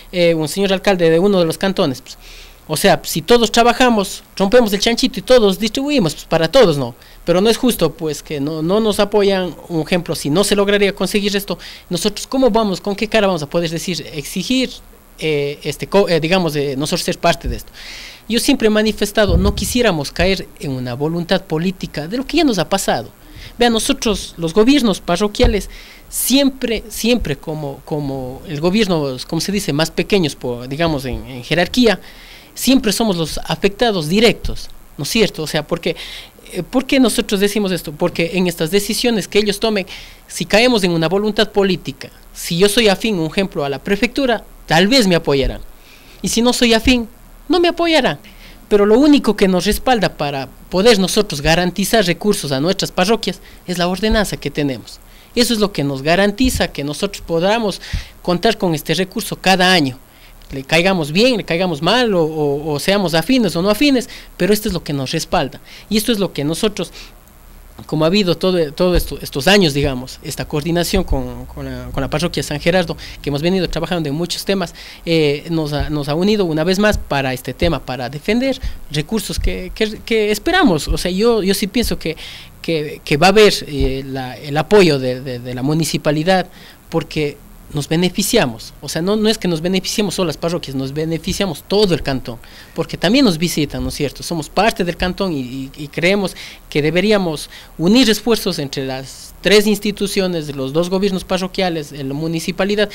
de uno de los cantones, pues, o sea, si todos trabajamos, rompemos el chanchito y todos distribuimos, pues para todos, ¿no? Pero no es justo, pues, que no nos apoyan. Un ejemplo, si no se lograría conseguir esto, nosotros, ¿cómo vamos, con qué cara vamos a poder exigir, digamos, nosotros ser parte de esto? Yo siempre he manifestado, no quisiéramos caer en una voluntad política de lo que ya nos ha pasado. Vean, nosotros, los gobiernos parroquiales, siempre como el gobierno, como se dice, más pequeños, digamos, en jerarquía, siempre somos los afectados directos, ¿no es cierto? O sea, ¿por qué nosotros decimos esto? Porque en estas decisiones que ellos tomen, si caemos en una voluntad política, si yo soy afín, un ejemplo, a la prefectura, tal vez me apoyarán. Y si no soy afín, no me apoyarán. Pero lo único que nos respalda para poder nosotros garantizar recursos a nuestras parroquias es la ordenanza que tenemos. Eso es lo que nos garantiza que nosotros podamos contar con este recurso cada año. Le caigamos bien, le caigamos mal, o seamos afines o no afines, pero esto es lo que nos respalda, y esto es lo que nosotros como ha habido todos estos años, digamos, esta coordinación con la parroquia San Gerardo, que hemos venido trabajando en muchos temas, nos ha unido una vez más para este tema, para defender recursos que esperamos. O sea, yo sí pienso que va a haber el apoyo de la municipalidad, porque nos beneficiamos. O sea, no es que nos beneficiemos solo las parroquias, nos beneficiamos todo el cantón, porque también nos visitan, ¿no es cierto? Somos parte del cantón y creemos que deberíamos unir esfuerzos entre las tres instituciones, los dos gobiernos parroquiales, la municipalidad,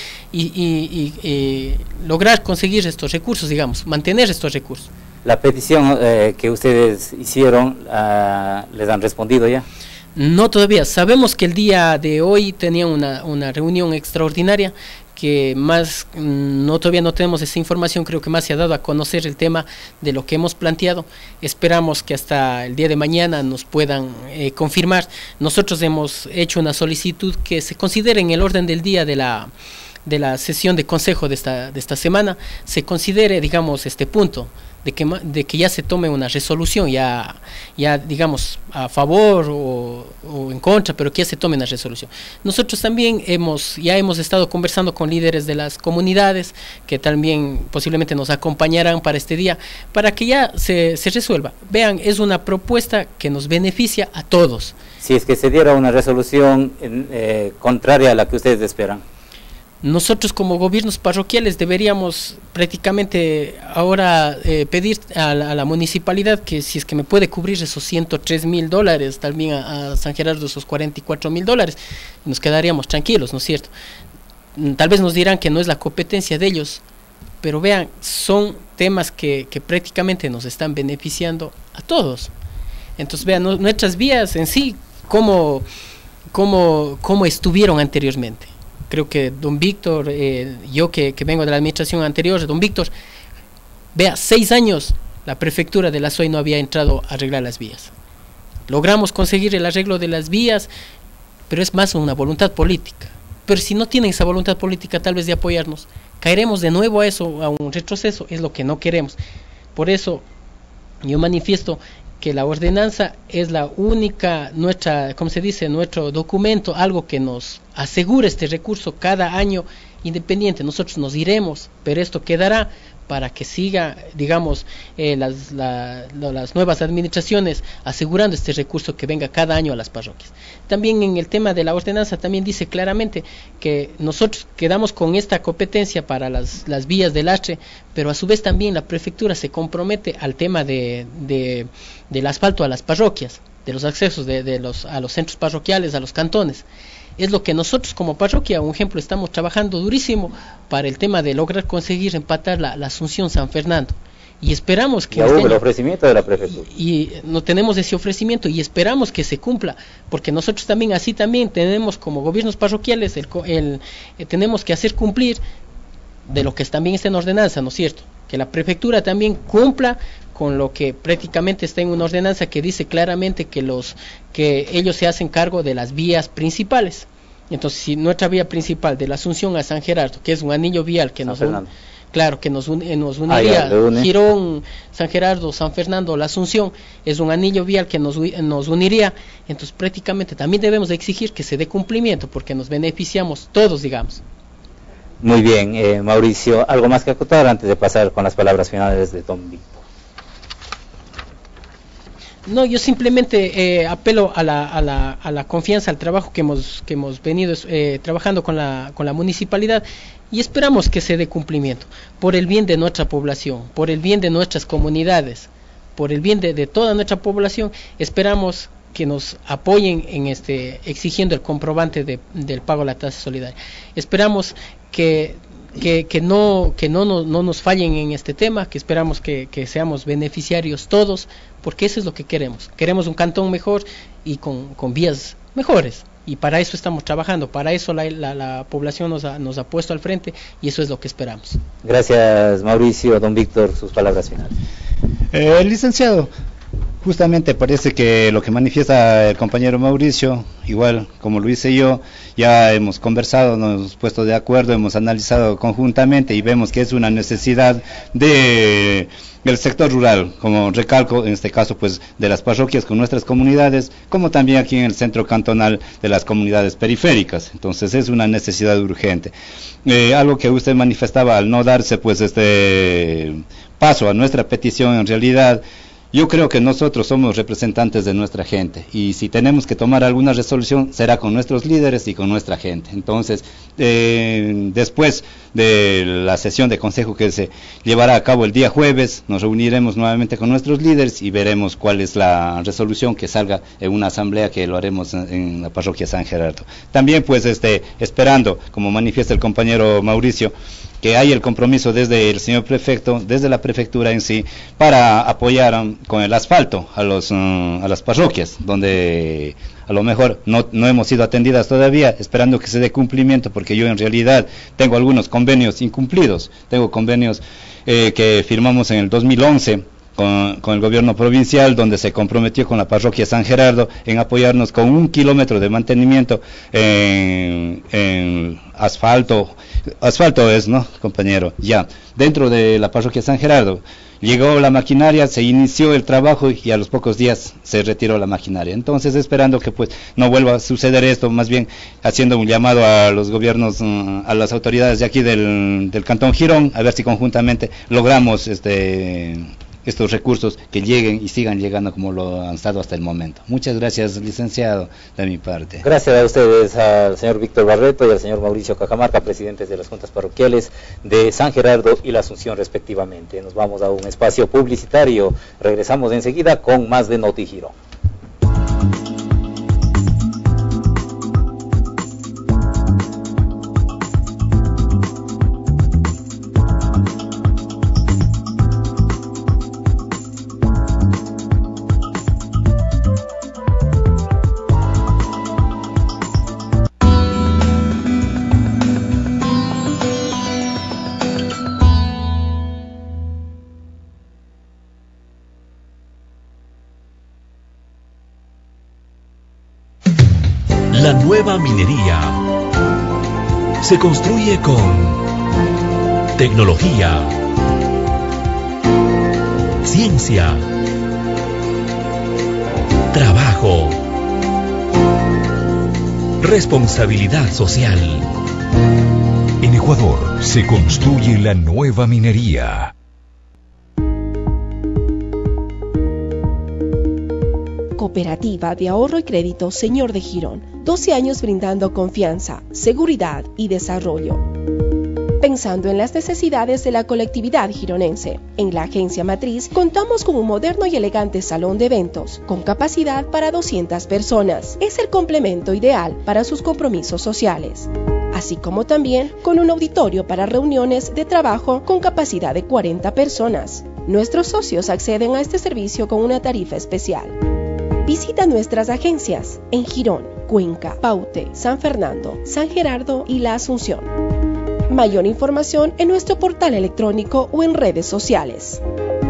y lograr conseguir estos recursos, digamos, mantener estos recursos. La petición que ustedes hicieron, ¿les han respondido ya? No, todavía. Sabemos que el día de hoy tenían una reunión extraordinaria, que más todavía no tenemos esa información. Creo que más se ha dado a conocer el tema de lo que hemos planteado. Esperamos que hasta el día de mañana nos puedan confirmar. Nosotros hemos hecho una solicitud que se considere en el orden del día de la sesión de consejo de esta semana, se considere, digamos, este punto, de que ya se tome una resolución, ya digamos, a favor o en contra, pero que ya se tome una resolución. Nosotros también ya hemos estado conversando con líderes de las comunidades, que también posiblemente nos acompañarán para este día, para que ya se resuelva. Vean, es una propuesta que nos beneficia a todos. Si es que se diera una resolución contraria a la que ustedes esperan. Nosotros como gobiernos parroquiales deberíamos prácticamente ahora pedir a la municipalidad que si es que me puede cubrir esos $103,000, también a San Gerardo esos $44,000, nos quedaríamos tranquilos, ¿no es cierto? Tal vez nos dirán que no es la competencia de ellos, pero vean, son temas que prácticamente nos están beneficiando a todos. Entonces vean, nuestras vías en sí, cómo estuvieron anteriormente. Creo que don Víctor, yo que vengo de la administración anterior, don Víctor, vea, 6 años la prefectura de la SOI no había entrado a arreglar las vías. Logramos conseguir el arreglo de las vías, pero es más una voluntad política. Pero si no tienen esa voluntad política tal vez de apoyarnos, caeremos de nuevo a eso, a un retroceso, es lo que no queremos. Por eso yo manifiesto que la ordenanza es la única, nuestro documento, algo que nos asegura este recurso cada año independiente. Nosotros nos iremos, pero esto quedará para que siga, digamos, las nuevas administraciones asegurando este recurso que venga cada año a las parroquias. También en el tema de la ordenanza también dice claramente que nosotros quedamos con esta competencia para las vías de lastre, pero a su vez también la prefectura se compromete al tema del asfalto a las parroquias, de los accesos a los centros parroquiales, a los cantones. Es lo que nosotros como parroquia, un ejemplo, estamos trabajando durísimo para el tema de lograr conseguir empatar la Asunción San Fernando. Y esperamos que... Ya hubo el ofrecimiento de la prefectura. Y no tenemos ese ofrecimiento y esperamos que se cumpla, porque nosotros también, así también, tenemos como gobiernos parroquiales, tenemos que hacer cumplir de lo que también está en ordenanza, ¿no es cierto? Que la prefectura también cumpla con lo que prácticamente está en una ordenanza que dice claramente que ellos se hacen cargo de las vías principales. Entonces, si nuestra vía principal de la Asunción a San Gerardo, que es un anillo vial que nos uniría Girón, San Gerardo, San Fernando, la Asunción, es un anillo vial que nos uniría, entonces prácticamente también debemos de exigir que se dé cumplimiento, porque nos beneficiamos todos, digamos. Muy bien, Mauricio, ¿algo más que acotar antes de pasar con las palabras finales de don Víctor? No, yo simplemente apelo a la confianza, al trabajo que hemos venido trabajando con la municipalidad, y esperamos que se dé cumplimiento por el bien de nuestra población, por el bien de nuestras comunidades, por el bien de toda nuestra población. Esperamos que nos apoyen en exigiendo el comprobante del pago de la tasa solidaria. Esperamos que no nos fallen en este tema, que esperamos que seamos beneficiarios todos, porque eso es lo que queremos. Queremos un cantón mejor y con vías mejores, y para eso estamos trabajando, para eso la población nos ha puesto al frente, y eso es lo que esperamos. Gracias, Mauricio. Don Víctor, sus palabras finales. Licenciado, Justamente parece que lo que manifiesta el compañero Mauricio, igual como lo hice yo, ya hemos conversado, nos hemos puesto de acuerdo, hemos analizado conjuntamente y vemos que es una necesidad del sector rural, como recalco, en este caso pues de las parroquias con nuestras comunidades, como también aquí en el centro cantonal de las comunidades periféricas. Entonces es una necesidad urgente. Algo que usted manifestaba al no darse pues este paso a nuestra petición, en realidad yo creo que nosotros somos representantes de nuestra gente y si tenemos que tomar alguna resolución será con nuestros líderes y con nuestra gente. Entonces, después de la sesión de consejo que se llevará a cabo el día jueves, nos reuniremos nuevamente con nuestros líderes y veremos cuál es la resolución que salga en una asamblea que lo haremos en la parroquia San Gerardo. También pues esperando, como manifiesta el compañero Mauricio, que hay el compromiso desde el señor prefecto, desde la prefectura en sí, para apoyar con el asfalto a las parroquias, donde a lo mejor no hemos sido atendidas todavía, esperando que se dé cumplimiento, porque yo en realidad tengo algunos convenios incumplidos, tengo convenios que firmamos en el 2011, con el gobierno provincial, donde se comprometió con la parroquia San Gerardo en apoyarnos con 1 kilómetro de mantenimiento en asfalto es, ¿no, compañero? Ya, dentro de la parroquia San Gerardo, llegó la maquinaria, se inició el trabajo y a los pocos días se retiró la maquinaria. Entonces, esperando que pues no vuelva a suceder esto, más bien haciendo un llamado a los gobiernos, a las autoridades de aquí del Cantón Girón, a ver si conjuntamente logramos estos recursos que lleguen y sigan llegando como lo han estado hasta el momento. Muchas gracias, licenciado, de mi parte. Gracias a ustedes, al señor Víctor Barreto y al señor Mauricio Cajamarca, presidentes de las juntas parroquiales de San Gerardo y La Asunción respectivamente. Nos vamos a un espacio publicitario, regresamos enseguida con más de Noti Girón. La nueva minería se construye con tecnología, ciencia, trabajo, responsabilidad social. En Ecuador se construye la nueva minería. Cooperativa de Ahorro y Crédito Señor de Girón, 12 años brindando confianza, seguridad y desarrollo. Pensando en las necesidades de la colectividad gironense, en la agencia matriz contamos con un moderno y elegante salón de eventos, con capacidad para 200 personas. Es el complemento ideal para sus compromisos sociales, así como también con un auditorio para reuniones de trabajo con capacidad de 40 personas. Nuestros socios acceden a este servicio con una tarifa especial. Visita nuestras agencias en Girón, Cuenca, Paute, San Fernando, San Gerardo y La Asunción. Mayor información en nuestro portal electrónico o en redes sociales.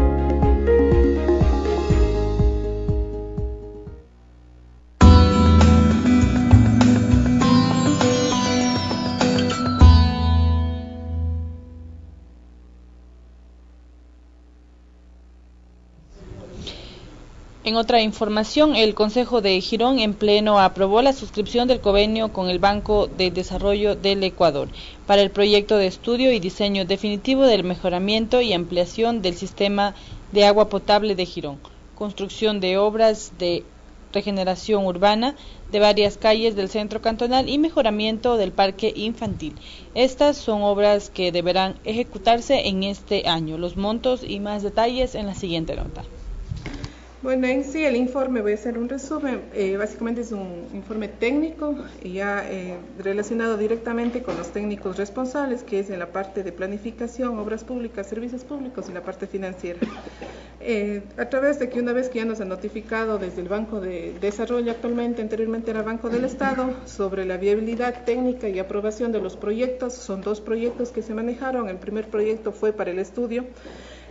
En otra información, el Consejo de Girón en pleno aprobó la suscripción del convenio con el Banco de Desarrollo del Ecuador para el proyecto de estudio y diseño definitivo del mejoramiento y ampliación del sistema de agua potable de Girón, construcción de obras de regeneración urbana de varias calles del centro cantonal y mejoramiento del parque infantil. Estas son obras que deberán ejecutarse en este año. Los montos y más detalles en la siguiente nota. Bueno, en sí el informe, voy a hacer un resumen, básicamente es un informe técnico y ya relacionado directamente con los técnicos responsables, que es en la parte de planificación, obras públicas, servicios públicos y la parte financiera. A través de que una vez que ya nos han notificado desde el Banco de Desarrollo actualmente, anteriormente era Banco del Estado, sobre la viabilidad técnica y aprobación de los proyectos, son 2 proyectos que se manejaron. El primer proyecto fue para el estudio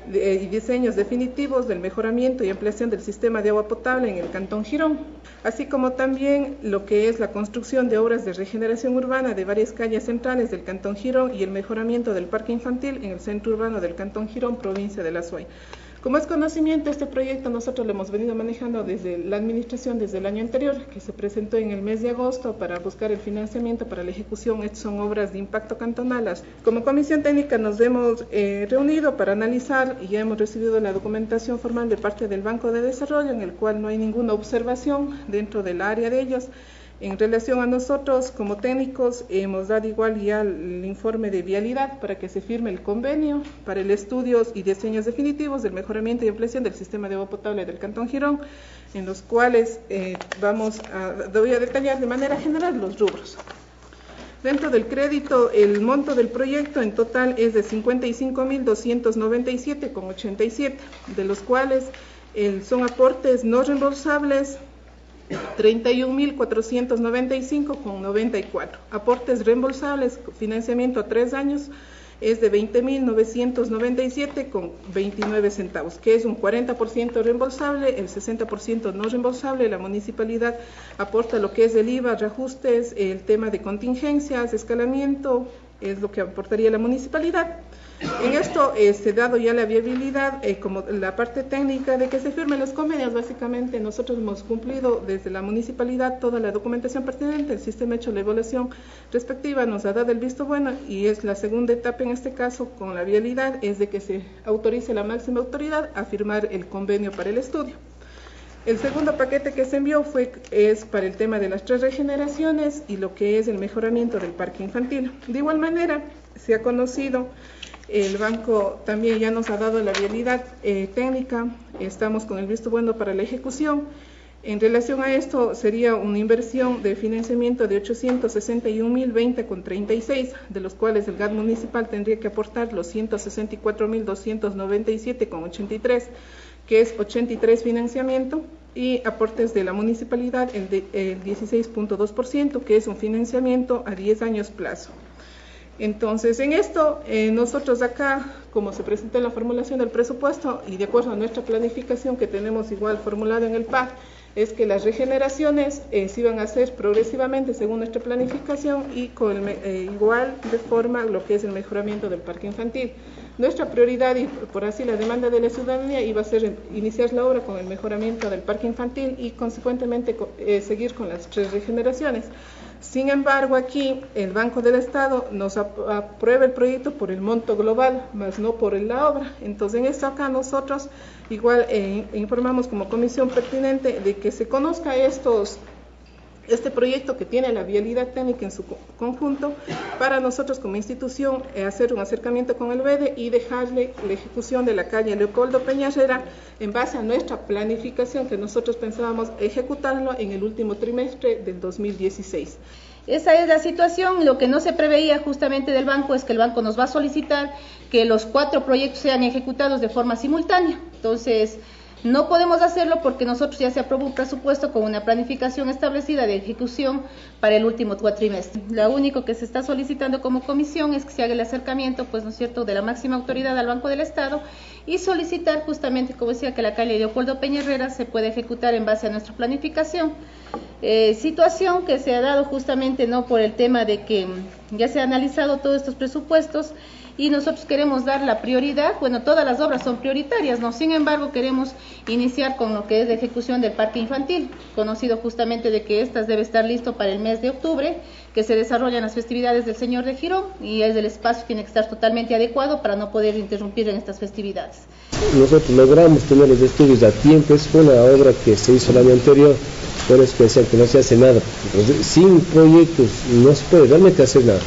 y diseños definitivos del mejoramiento y ampliación del sistema de agua potable en el Cantón Girón, así como también lo que es la construcción de obras de regeneración urbana de varias calles centrales del Cantón Girón y el mejoramiento del parque infantil en el centro urbano del Cantón Girón, provincia de La Suay. Como es conocimiento, este proyecto nosotros lo hemos venido manejando desde la administración desde el año anterior, que se presentó en el mes de agosto para buscar el financiamiento para la ejecución. Estas son obras de impacto cantonal. Como comisión técnica nos hemos reunido para analizar y ya hemos recibido la documentación formal de parte del Banco de Desarrollo, en el cual no hay ninguna observación dentro del área de ellos. En relación a nosotros, como técnicos, hemos dado igual ya el informe de vialidad para que se firme el convenio para el estudios y diseños definitivos del mejoramiento y ampliación del sistema de agua potable del Cantón Girón, en los cuales voy a detallar de manera general los rubros. Dentro del crédito, el monto del proyecto en total es de 55.297,87, de los cuales son aportes no reembolsables 31.495,94. Aportes reembolsables, financiamiento a 3 años, es de 20.997,29 centavos, que es un 40% reembolsable, el 60% no reembolsable. La municipalidad aporta lo que es el IVA, reajustes, el tema de contingencias, escalamiento, es lo que aportaría la municipalidad. En esto dado ya la viabilidad, como la parte técnica de que se firmen los convenios, básicamente nosotros hemos cumplido desde la municipalidad toda la documentación pertinente, el sistema ha hecho la evaluación respectiva, nos ha dado el visto bueno y es la segunda etapa en este caso con la viabilidad, es de que se autorice la máxima autoridad a firmar el convenio para el estudio. El segundo paquete que se envió es para el tema de las 3 regeneraciones y lo que es el mejoramiento del parque infantil. De igual manera, se ha conocido, el banco también ya nos ha dado la viabilidad técnica, estamos con el visto bueno para la ejecución. En relación a esto, sería una inversión de financiamiento de 861.020,36, de los cuales el GAD municipal tendría que aportar los 164.297,83, que es 83 financiamiento, y aportes de la municipalidad el 16.2%, que es un financiamiento a 10 años plazo. Entonces, en esto, nosotros acá, como se presentó en la formulación del presupuesto y de acuerdo a nuestra planificación que tenemos igual formulado en el PAC, es que las regeneraciones se iban a hacer progresivamente según nuestra planificación y con igual de forma lo que es el mejoramiento del parque infantil. Nuestra prioridad y por así la demanda de la ciudadanía iba a ser iniciar la obra con el mejoramiento del parque infantil y consecuentemente seguir con las 3 regeneraciones. Sin embargo, aquí el Banco del Estado nos aprueba el proyecto por el monto global, más no por la obra. Entonces, en esto acá nosotros igual informamos como comisión pertinente de que se conozca este proyecto que tiene la vialidad técnica en su conjunto, para nosotros como institución hacer un acercamiento con el BEDE y dejarle la ejecución de la calle Leopoldo Peñarrera en base a nuestra planificación que nosotros pensábamos ejecutarlo en el último trimestre del 2016. Esa es la situación. Lo que no se preveía justamente del banco es que el banco nos va a solicitar que los 4 proyectos sean ejecutados de forma simultánea. Entonces, no podemos hacerlo porque nosotros ya se aprobó un presupuesto con una planificación establecida de ejecución para el último cuatrimestre. Lo único que se está solicitando como comisión es que se haga el acercamiento, pues, ¿no es cierto?, de la máxima autoridad al Banco del Estado y solicitar justamente, como decía, que la calle Leopoldo Peñarrera se pueda ejecutar en base a nuestra planificación. Situación que se ha dado justamente no por el tema de que ya se ha analizado todos estos presupuestos y nosotros queremos dar la prioridad, bueno, todas las obras son prioritarias, ¿no? Sin embargo, queremos iniciar con lo que es la ejecución del parque infantil, conocido justamente de que estas debe estar listo para el mes de octubre, que se desarrollan las festividades del Señor de Girón y es el espacio tiene que estar totalmente adecuado para no poder interrumpir en estas festividades. Nosotros logramos tener los estudios a tiempo, es una obra que se hizo el año anterior, pero es pensar que no se hace nada, entonces, sin proyectos no se puede realmente hacer nada.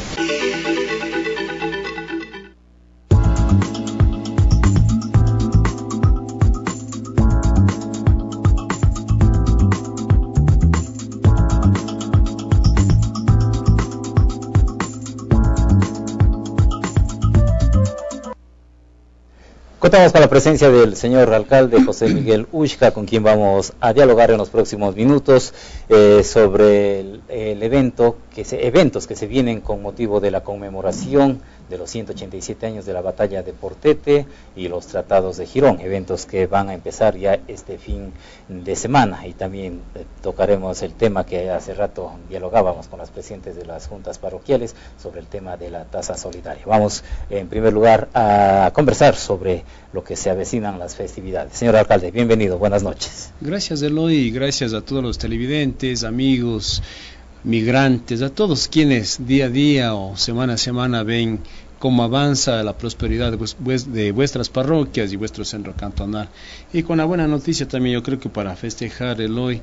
Contamos con la presencia del señor alcalde José Miguel Uxca, con quien vamos a dialogar en los próximos minutos sobre el eventos que se vienen con motivo de la conmemoración de los 187 años de la batalla de Portete y los tratados de Girón, eventos que van a empezar ya este fin de semana. Y también tocaremos el tema que hace rato dialogábamos con las presidentes de las juntas parroquiales sobre el tema de la tasa solidaria. Vamos en primer lugar a conversar sobre lo que se avecinan las festividades. Señor alcalde, bienvenido, buenas noches. Gracias Eloy, y gracias a todos los televidentes, amigos, migrantes, a todos quienes día a día o semana a semana ven cómo avanza la prosperidad de vuestras parroquias y vuestro centro cantonal. Y con la buena noticia también, yo creo que para festejar el hoy,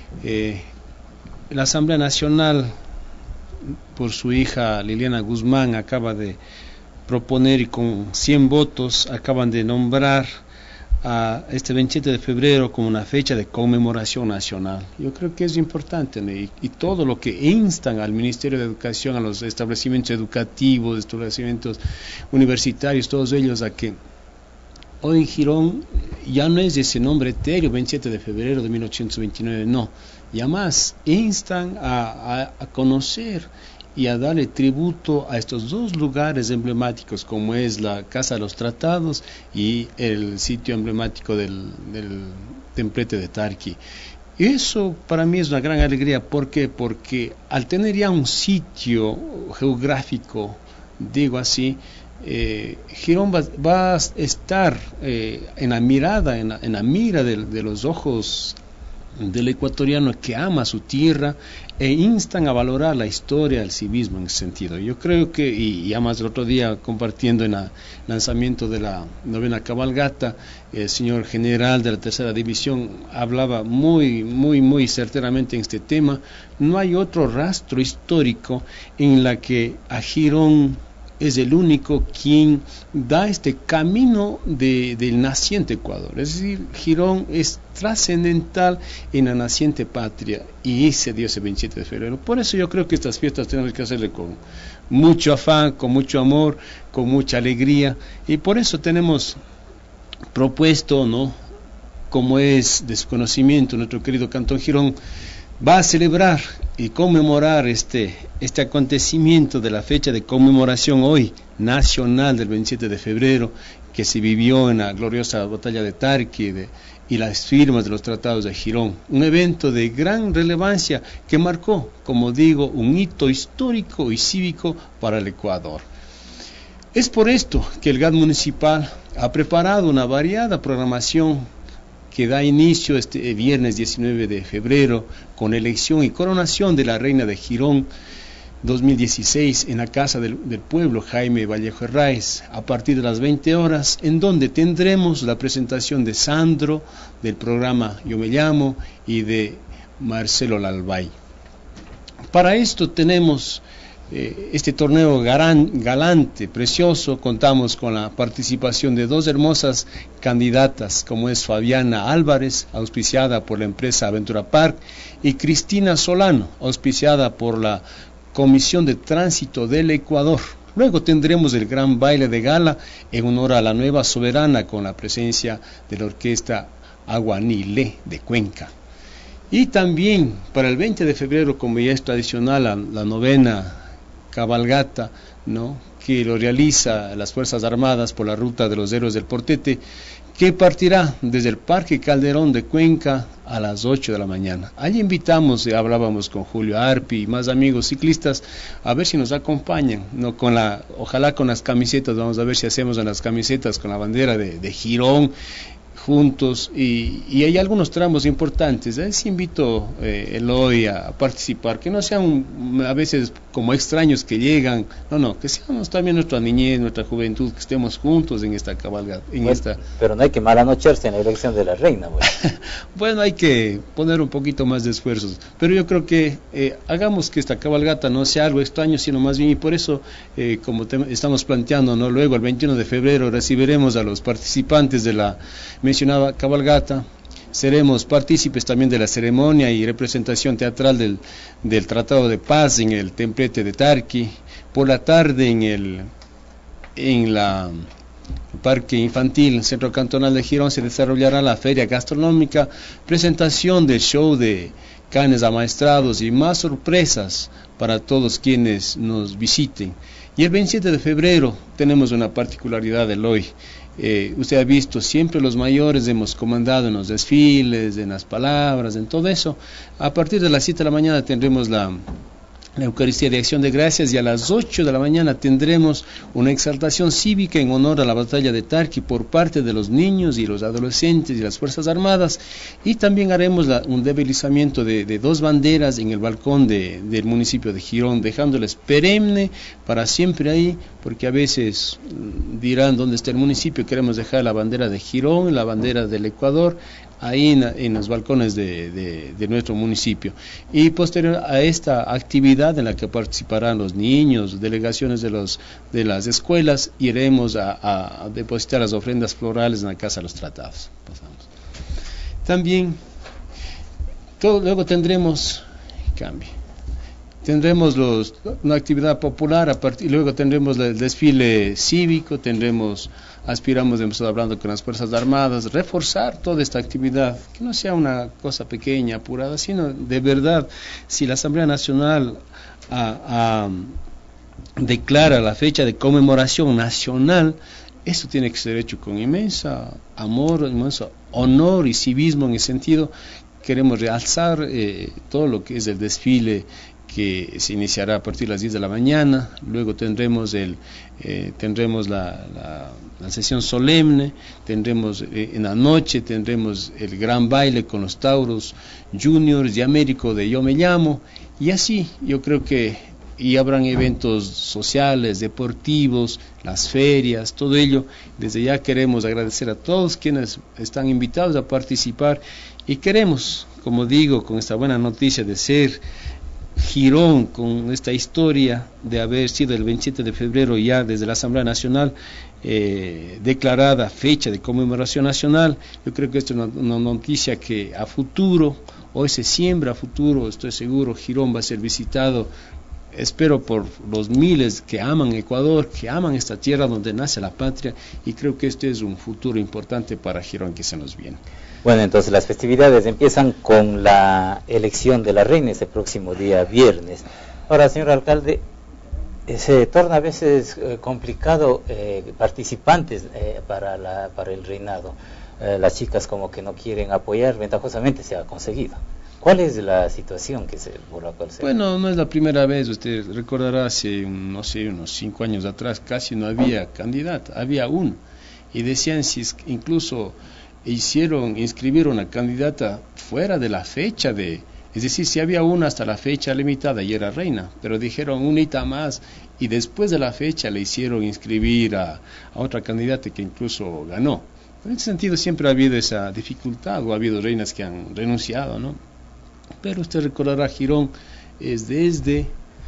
la Asamblea Nacional, por su hija Liliana Guzmán, acaba de proponer y con 100 votos acaban de nombrar a este 27 de febrero como una fecha de conmemoración nacional. Yo creo que es importante, ¿no? Y todo lo que instan al Ministerio de Educación, a los establecimientos educativos, establecimientos universitarios, todos ellos, a que hoy Girón ya no es ese nombre etéreo, 27 de febrero de 1829, no, ya más instan a conocer y a darle tributo a estos dos lugares emblemáticos, como es la Casa de los Tratados y el sitio emblemático del templete de Tarqui. Eso para mí es una gran alegría. ¿Por qué? Porque al tener ya un sitio geográfico, digo así, Girón va a estar en la mirada, en la mira de los ojos del ecuatoriano que ama su tierra e instan a valorar la historia, el civismo en ese sentido. Yo creo que, y ya más el otro día compartiendo en el lanzamiento de la 9ª cabalgata, el señor general de la 3ª división hablaba muy certeramente en este tema. No hay otro rastro histórico en la que a Girón es el único quien da este camino del naciente Ecuador. Es decir, Girón es trascendental en la naciente patria y se dio ese 27 de febrero. Por eso yo creo que estas fiestas tenemos que hacerle con mucho afán, con mucho amor, con mucha alegría, y por eso tenemos propuesto, ¿no?, como es de su conocimiento, nuestro querido Cantón Girón va a celebrar y conmemorar este acontecimiento de la fecha de conmemoración hoy nacional del 27 de febrero que se vivió en la gloriosa batalla de Tarqui y las firmas de los tratados de Girón, un evento de gran relevancia que marcó, como digo, un hito histórico y cívico para el Ecuador. Es por esto que el GAD municipal ha preparado una variada programación que da inicio este viernes 19 de febrero con elección y coronación de la Reina de Girón 2016 en la Casa del Pueblo Jaime Vallejo Herráez a partir de las 20 horas, en donde tendremos la presentación de Sandro del programa Yo Me Llamo y de Marcelo Lalbay. Para esto tenemos este torneo galante, precioso. Contamos con la participación de dos hermosas candidatas, como es Fabiana Álvarez, auspiciada por la empresa Aventura Park, y Cristina Solano, auspiciada por la Comisión de Tránsito del Ecuador. Luego tendremos el gran baile de gala en honor a la nueva soberana con la presencia de la orquesta Aguanile de Cuenca. Y también para el 20 de febrero, como ya es tradicional, la 9ª cabalgata, ¿no?, que lo realiza las Fuerzas Armadas por la ruta de los héroes del Portete, que partirá desde el Parque Calderón de Cuenca a las 8 de la mañana. Allí invitamos, hablábamos con Julio Arpi y más amigos ciclistas, a ver si nos acompañan, ¿no?, ojalá con las camisetas. Vamos a ver si hacemos en las camisetas con la bandera de Girón, juntos, y hay algunos tramos importantes. Les invito, Eloy, a participar, que no sean a veces como extraños que llegan, no, que seamos también nuestra niñez, nuestra juventud, que estemos juntos en esta cabalgata. Pero no hay que malanocharse en la elección de la reina. Bueno, hay que poner un poquito más de esfuerzos, pero yo creo que hagamos que esta cabalgata no sea algo extraño, sino más bien, y por eso, como estamos planteando, ¿no?, luego el 21 de febrero recibiremos a los participantes de la mencionada cabalgata. Seremos partícipes también de la ceremonia y representación teatral del Tratado de Paz en el templete de Tarqui. Por la tarde en la Parque Infantil Centro Cantonal de Girón se desarrollará la feria gastronómica, presentación del show de canes amaestrados y más sorpresas para todos quienes nos visiten. Y el 27 de febrero tenemos una particularidad del hoy. Usted ha visto, siempre los mayores hemos comandado en los desfiles, en las palabras, en todo eso. A partir de las 7 de la mañana tendremos la Eucaristía de Acción de Gracias, y a las 8 de la mañana tendremos una exaltación cívica en honor a la batalla de Tarqui por parte de los niños y los adolescentes y las Fuerzas Armadas, y también haremos un debilizamiento de 2 banderas en el balcón del municipio de Girón, dejándoles perenne para siempre ahí, porque a veces dirán dónde está el municipio. Queremos dejar la bandera de Girón, la bandera del Ecuador, ahí en los balcones de nuestro municipio. Y posterior a esta actividad en la que participarán los niños, delegaciones de las escuelas, iremos a depositar las ofrendas florales en la Casa de los Tratados. Pasamos. También, luego tendremos una actividad popular, luego tendremos el desfile cívico, aspiramos, hemos estado hablando con las Fuerzas Armadas, reforzar toda esta actividad, que no sea una cosa pequeña, apurada, sino de verdad, si la Asamblea Nacional declara la fecha de conmemoración nacional, esto tiene que ser hecho con inmensa amor, inmenso honor y civismo. En ese sentido, queremos realzar todo lo que es el desfile, que se iniciará a partir de las 10 de la mañana, luego tendremos la sesión solemne, tendremos en la noche tendremos el gran baile con los Tauros Juniors y Américo de Yo Me Llamo, y así yo creo que y habrán eventos sociales, deportivos, las ferias, todo ello. Desde ya queremos agradecer a todos quienes están invitados a participar, y queremos, como digo, con esta buena noticia de ser Girón, con esta historia de haber sido el 27 de febrero ya desde la Asamblea Nacional declarada fecha de conmemoración nacional. Yo creo que esto es una noticia que a futuro, hoy se siembra a futuro, estoy seguro, Girón va a ser visitado, espero por los miles que aman Ecuador, que aman esta tierra donde nace la patria, y creo que este es un futuro importante para Girón que se nos viene. Bueno, entonces las festividades empiezan con la elección de la reina ese próximo día viernes. Ahora, señor alcalde, se torna a veces complicado participantes para el reinado. Las chicas como que no quieren apoyar, ventajosamente se ha conseguido. ¿Cuál es la situación por la cual se... Bueno, no es la primera vez. Usted recordará hace, no sé, unos 5 años atrás casi no había candidato, había uno, y decían si incluso inscribieron una candidata fuera de la fecha es decir, si había una hasta la fecha limitada y era reina, pero dijeron unita más, y después de la fecha le hicieron inscribir a otra candidata que incluso ganó. En ese sentido siempre ha habido esa dificultad, o ha habido reinas que han renunciado, ¿no? Pero usted recordará, Girón es desde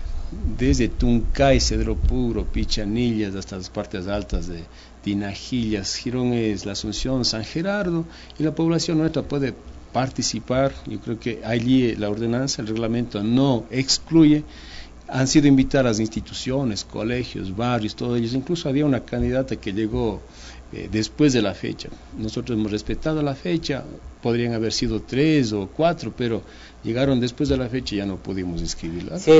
Tuncay, Cedro Puro, Pichanillas, hasta las partes altas de Tinajillas. Girón es la Asunción, San Gerardo, y la población nuestra puede participar. Yo creo que allí la ordenanza, el reglamento no excluye. Han sido invitadas instituciones, colegios, barrios, todos ellos. Incluso había una candidata que llegó después de la fecha. Nosotros hemos respetado la fecha, podrían haber sido 3 o 4, pero llegaron después de la fecha y ya no pudimos inscribirla. Sí,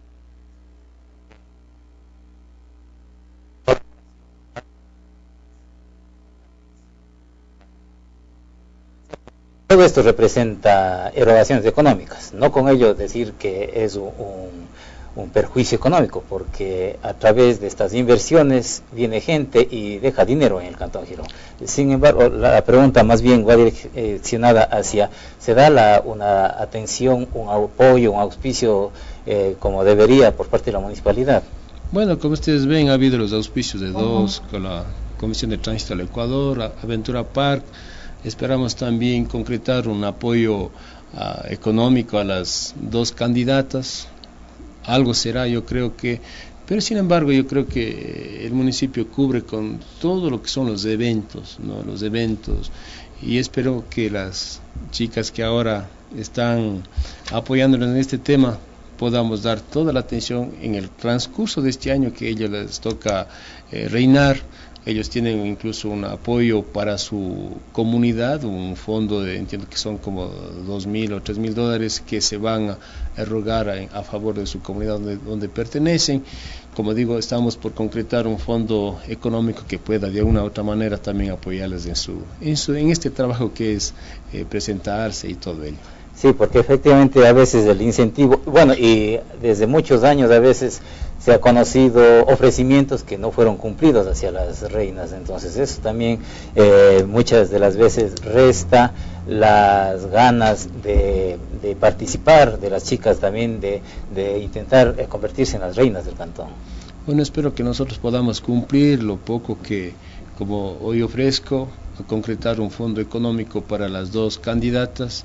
todo esto representa erogaciones económicas, no con ello decir que es un perjuicio económico, porque a través de estas inversiones viene gente y deja dinero en el Cantón Girón. Sin embargo, la pregunta más bien va direccionada hacia, ¿se da una atención, un apoyo, un auspicio como debería por parte de la municipalidad? Bueno, como ustedes ven, ha habido los auspicios de dos, con la Comisión de Tránsito del Ecuador, Aventura Park. Esperamos también concretar un apoyo económico a las 2 candidatas. Algo será, yo creo que, pero sin embargo yo creo que el municipio cubre con todo lo que son los eventos, ¿no? Los eventos, y espero que las chicas que ahora están apoyándonos en este tema podamos dar toda la atención en el transcurso de este año que a ellos les toca reinar, Ellos tienen incluso un apoyo para su comunidad, un fondo entiendo que son como $2,000 o $3,000 que se van a erogar a favor de su comunidad donde pertenecen. Como digo, estamos por concretar un fondo económico que pueda de una u otra manera también apoyarles en este trabajo que es presentarse y todo ello. Sí, porque efectivamente a veces el incentivo, bueno, y desde muchos años a veces se ha conocido ofrecimientos que no fueron cumplidos hacia las reinas, entonces eso también muchas de las veces resta las ganas de participar de las chicas también, de intentar convertirse en las reinas del cantón. Bueno, espero que nosotros podamos cumplir lo poco que, como hoy ofrezco, concretar un fondo económico para las dos candidatas.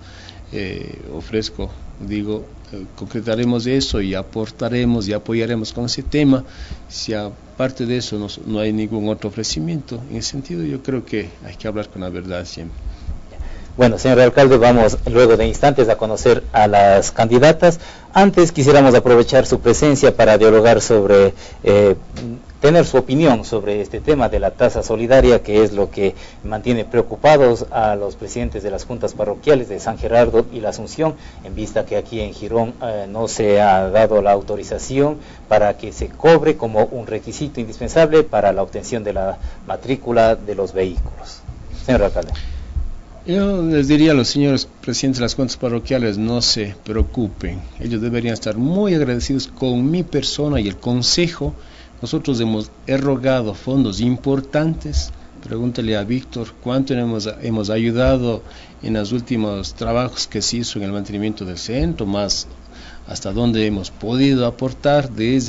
Concretaremos eso y aportaremos y apoyaremos con ese tema. Si aparte de eso no hay ningún otro ofrecimiento, en ese sentido yo creo que hay que hablar con la verdad siempre. Bueno, señor alcalde, vamos luego de instantes a conocer a las candidatas. Antes quisiéramos aprovechar su presencia para dialogar sobre, tener su opinión sobre este tema de la tasa solidaria, que es lo que mantiene preocupados a los presidentes de las juntas parroquiales de San Gerardo y la Asunción, en vista que aquí en Girón no se ha dado la autorización para que se cobre como un requisito indispensable para la obtención de la matrícula de los vehículos. Señor alcalde. Yo les diría a los señores presidentes de las juntas parroquiales, no se preocupen, ellos deberían estar muy agradecidos con mi persona y el consejo. Nosotros hemos erogado fondos importantes, pregúntale a Víctor cuánto hemos ayudado en los últimos trabajos que se hizo en el mantenimiento del centro, más hasta dónde hemos podido aportar desde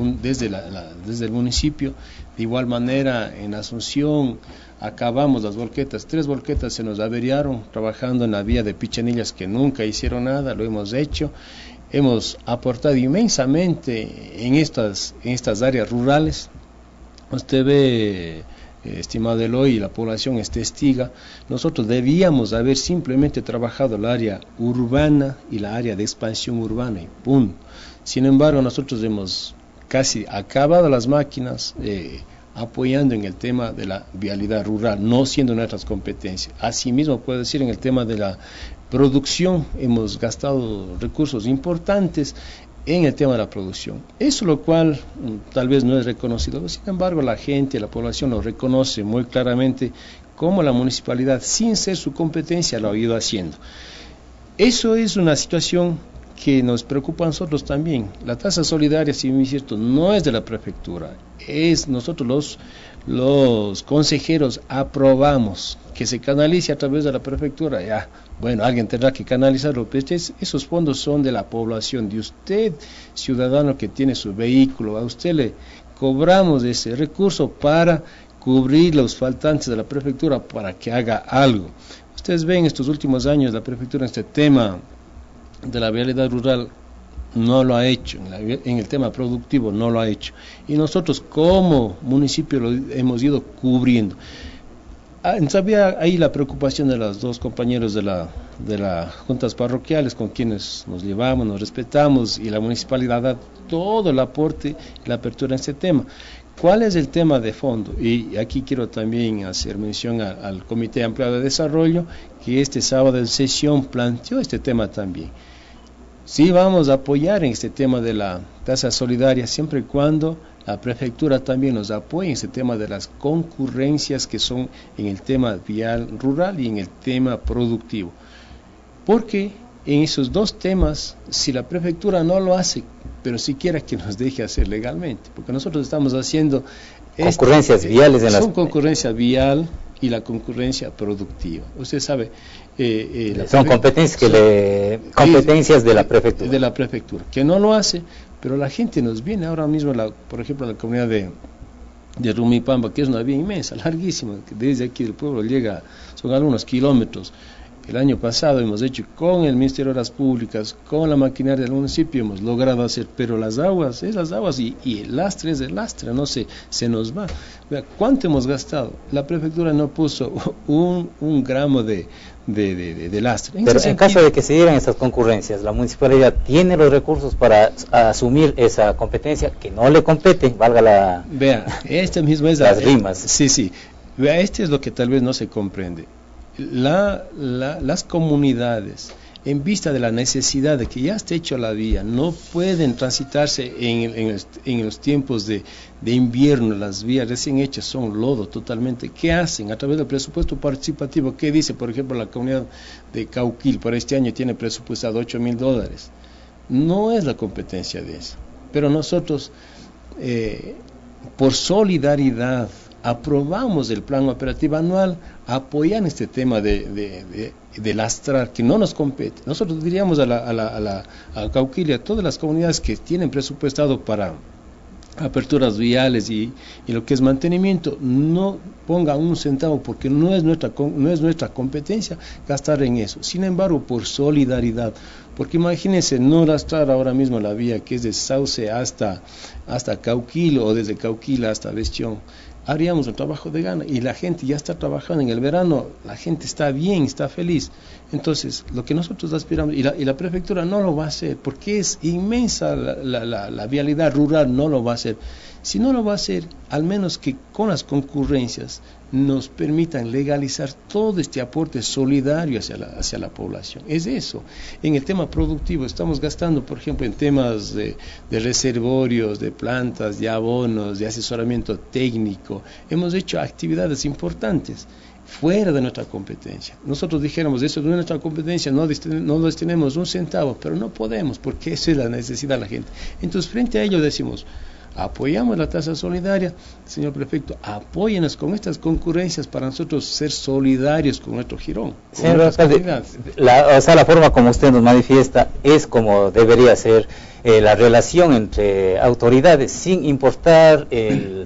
el municipio. De igual manera en Asunción acabamos las volquetas, 3 volquetas se nos averiaron trabajando en la vía de Pichanillas, que nunca hicieron nada, lo hemos hecho. Hemos aportado inmensamente en estas áreas rurales. Usted ve, estimado Eloy, y la población es testiga, nosotros debíamos haber simplemente trabajado el área urbana y la área de expansión urbana y punto. Sin embargo, nosotros hemos casi acabado las máquinas apoyando en el tema de la vialidad rural, no siendo nuestras competencias. Asimismo, puedo decir, en el tema de la producción, hemos gastado recursos importantes en el tema de la producción. Eso lo cual tal vez no es reconocido, sin embargo la gente, la población lo reconoce muy claramente como la municipalidad, sin ser su competencia, lo ha ido haciendo. Eso es una situación que nos preocupa a nosotros también. La tasa solidaria, si bien es cierto, no es de la prefectura, es nosotros los consejeros aprobamos que se canalice a través de la prefectura. Ya, bueno, alguien tendrá que canalizarlo, pero esos fondos son de la población, de usted, ciudadano que tiene su vehículo. A usted le cobramos ese recurso para cubrir los faltantes de la prefectura, para que haga algo. Ustedes ven estos últimos años la prefectura en este tema de la vialidad rural no lo ha hecho, en el tema productivo no lo ha hecho, y nosotros como municipio lo hemos ido cubriendo. Sabía ahí la preocupación de los dos compañeros de las juntas parroquiales, con quienes nos llevamos, nos respetamos, y la municipalidad da todo el aporte y la apertura en este tema. ¿Cuál es el tema de fondo? Y aquí quiero también hacer mención al Comité Ampliado de Desarrollo, que este sábado en sesión planteó este tema también. Sí, vamos a apoyar en este tema de la tasa solidaria, siempre y cuando la prefectura también nos apoye en este tema de las concurrencias que son en el tema vial rural y en el tema productivo. Porque en esos dos temas, si la prefectura no lo hace, pero siquiera que nos deje hacer legalmente, porque nosotros estamos haciendo concurrencias viales en son concurrencia vial y la concurrencia productiva. Usted sabe, son competencias de la prefectura. De la prefectura, que no lo hace, pero la gente nos viene ahora mismo, por ejemplo, la comunidad de Rumipamba, que es una vía inmensa, larguísima, que desde aquí del pueblo llega, son algunos kilómetros. El año pasado hemos hecho con el Ministerio de Obras Públicas, con la maquinaria del municipio, hemos logrado hacer, pero las aguas, es las aguas y el lastre es el lastre, no se nos va. Vea, ¿cuánto hemos gastado? La prefectura no puso un gramo de lastre. Pero en caso de que se dieran esas concurrencias, la municipalidad tiene los recursos para asumir esa competencia que no le compete, valga la... Vea, esta misma es las rimas. Sí. Vea, este es lo que tal vez no se comprende. Las comunidades, en vista de la necesidad de que ya esté hecho la vía, no pueden transitarse en los tiempos de invierno. Las vías recién hechas son lodo totalmente. ¿Qué hacen? A través del presupuesto participativo, ¿qué dice? Por ejemplo, la comunidad de Cauquil para este año tiene presupuestado $8,000. No es la competencia de eso. Pero nosotros, por solidaridad, aprobamos el plan operativo anual, apoyan este tema de lastrar, que no nos compete. Nosotros diríamos a Cauquil y a todas las comunidades que tienen presupuestado para aperturas viales y lo que es mantenimiento, no ponga un centavo, porque no es nuestra competencia gastar en eso. Sin embargo, por solidaridad, porque imagínense no lastrar ahora mismo la vía que es de Sauce hasta Cauquil o desde Cauquil hasta Bestión. Haríamos un trabajo de gana y la gente ya está trabajando en el verano, la gente está bien, está feliz. Entonces, lo que nosotros aspiramos, y la prefectura no lo va a hacer, porque es inmensa la vialidad rural, no lo va a hacer. Si no lo va a hacer, al menos que con las concurrencias nos permitan legalizar todo este aporte solidario hacia la población. Es eso. En el tema productivo estamos gastando, por ejemplo, en temas de reservorios, de plantas, de abonos, de asesoramiento técnico. Hemos hecho actividades importantes fuera de nuestra competencia. Nosotros dijéramos, eso no es nuestra competencia, no destinemos un centavo, pero no podemos, porque esa es la necesidad de la gente. Entonces, frente a ello decimos, apoyamos la tasa solidaria, señor prefecto, apóyenos con estas concurrencias para nosotros ser solidarios con nuestro Girón. Señor alcalde, la forma como usted nos manifiesta es como debería ser la relación entre autoridades, sin importar el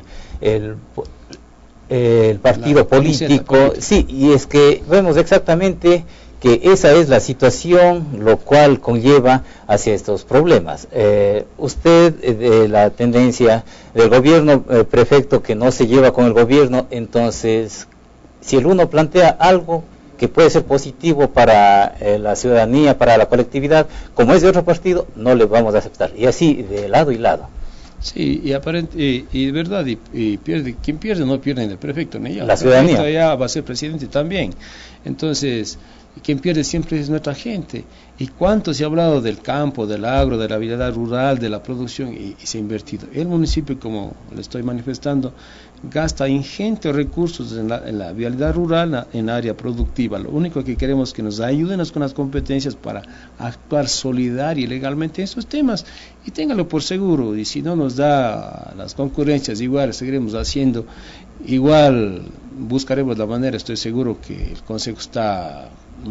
partido político. Sí, y es que vemos exactamente que esa es la situación, lo cual conlleva hacia estos problemas. Usted, de la tendencia del gobierno, prefecto, que no se lleva con el gobierno, entonces, si el uno plantea algo que puede ser positivo para la ciudadanía, para la colectividad, como es de otro partido, no le vamos a aceptar. Y así, de lado y lado. Sí, y de verdad, y pierde, quien pierde no pierde ni el prefecto ni yo. La ciudadanía. El prefecto ya va a ser presidente también. Entonces, quien pierde siempre es nuestra gente. ¿Y cuánto se ha hablado del campo, del agro, de la vialidad rural, de la producción, y se ha invertido? El municipio, como le estoy manifestando, gasta ingentes recursos en la vialidad rural, en área productiva. Lo único que queremos es que nos ayuden con las competencias para actuar solidaria y legalmente en esos temas, y téngalo por seguro. Y si no nos da las concurrencias, igual seguiremos haciendo, igual buscaremos la manera. Estoy seguro que el Consejo está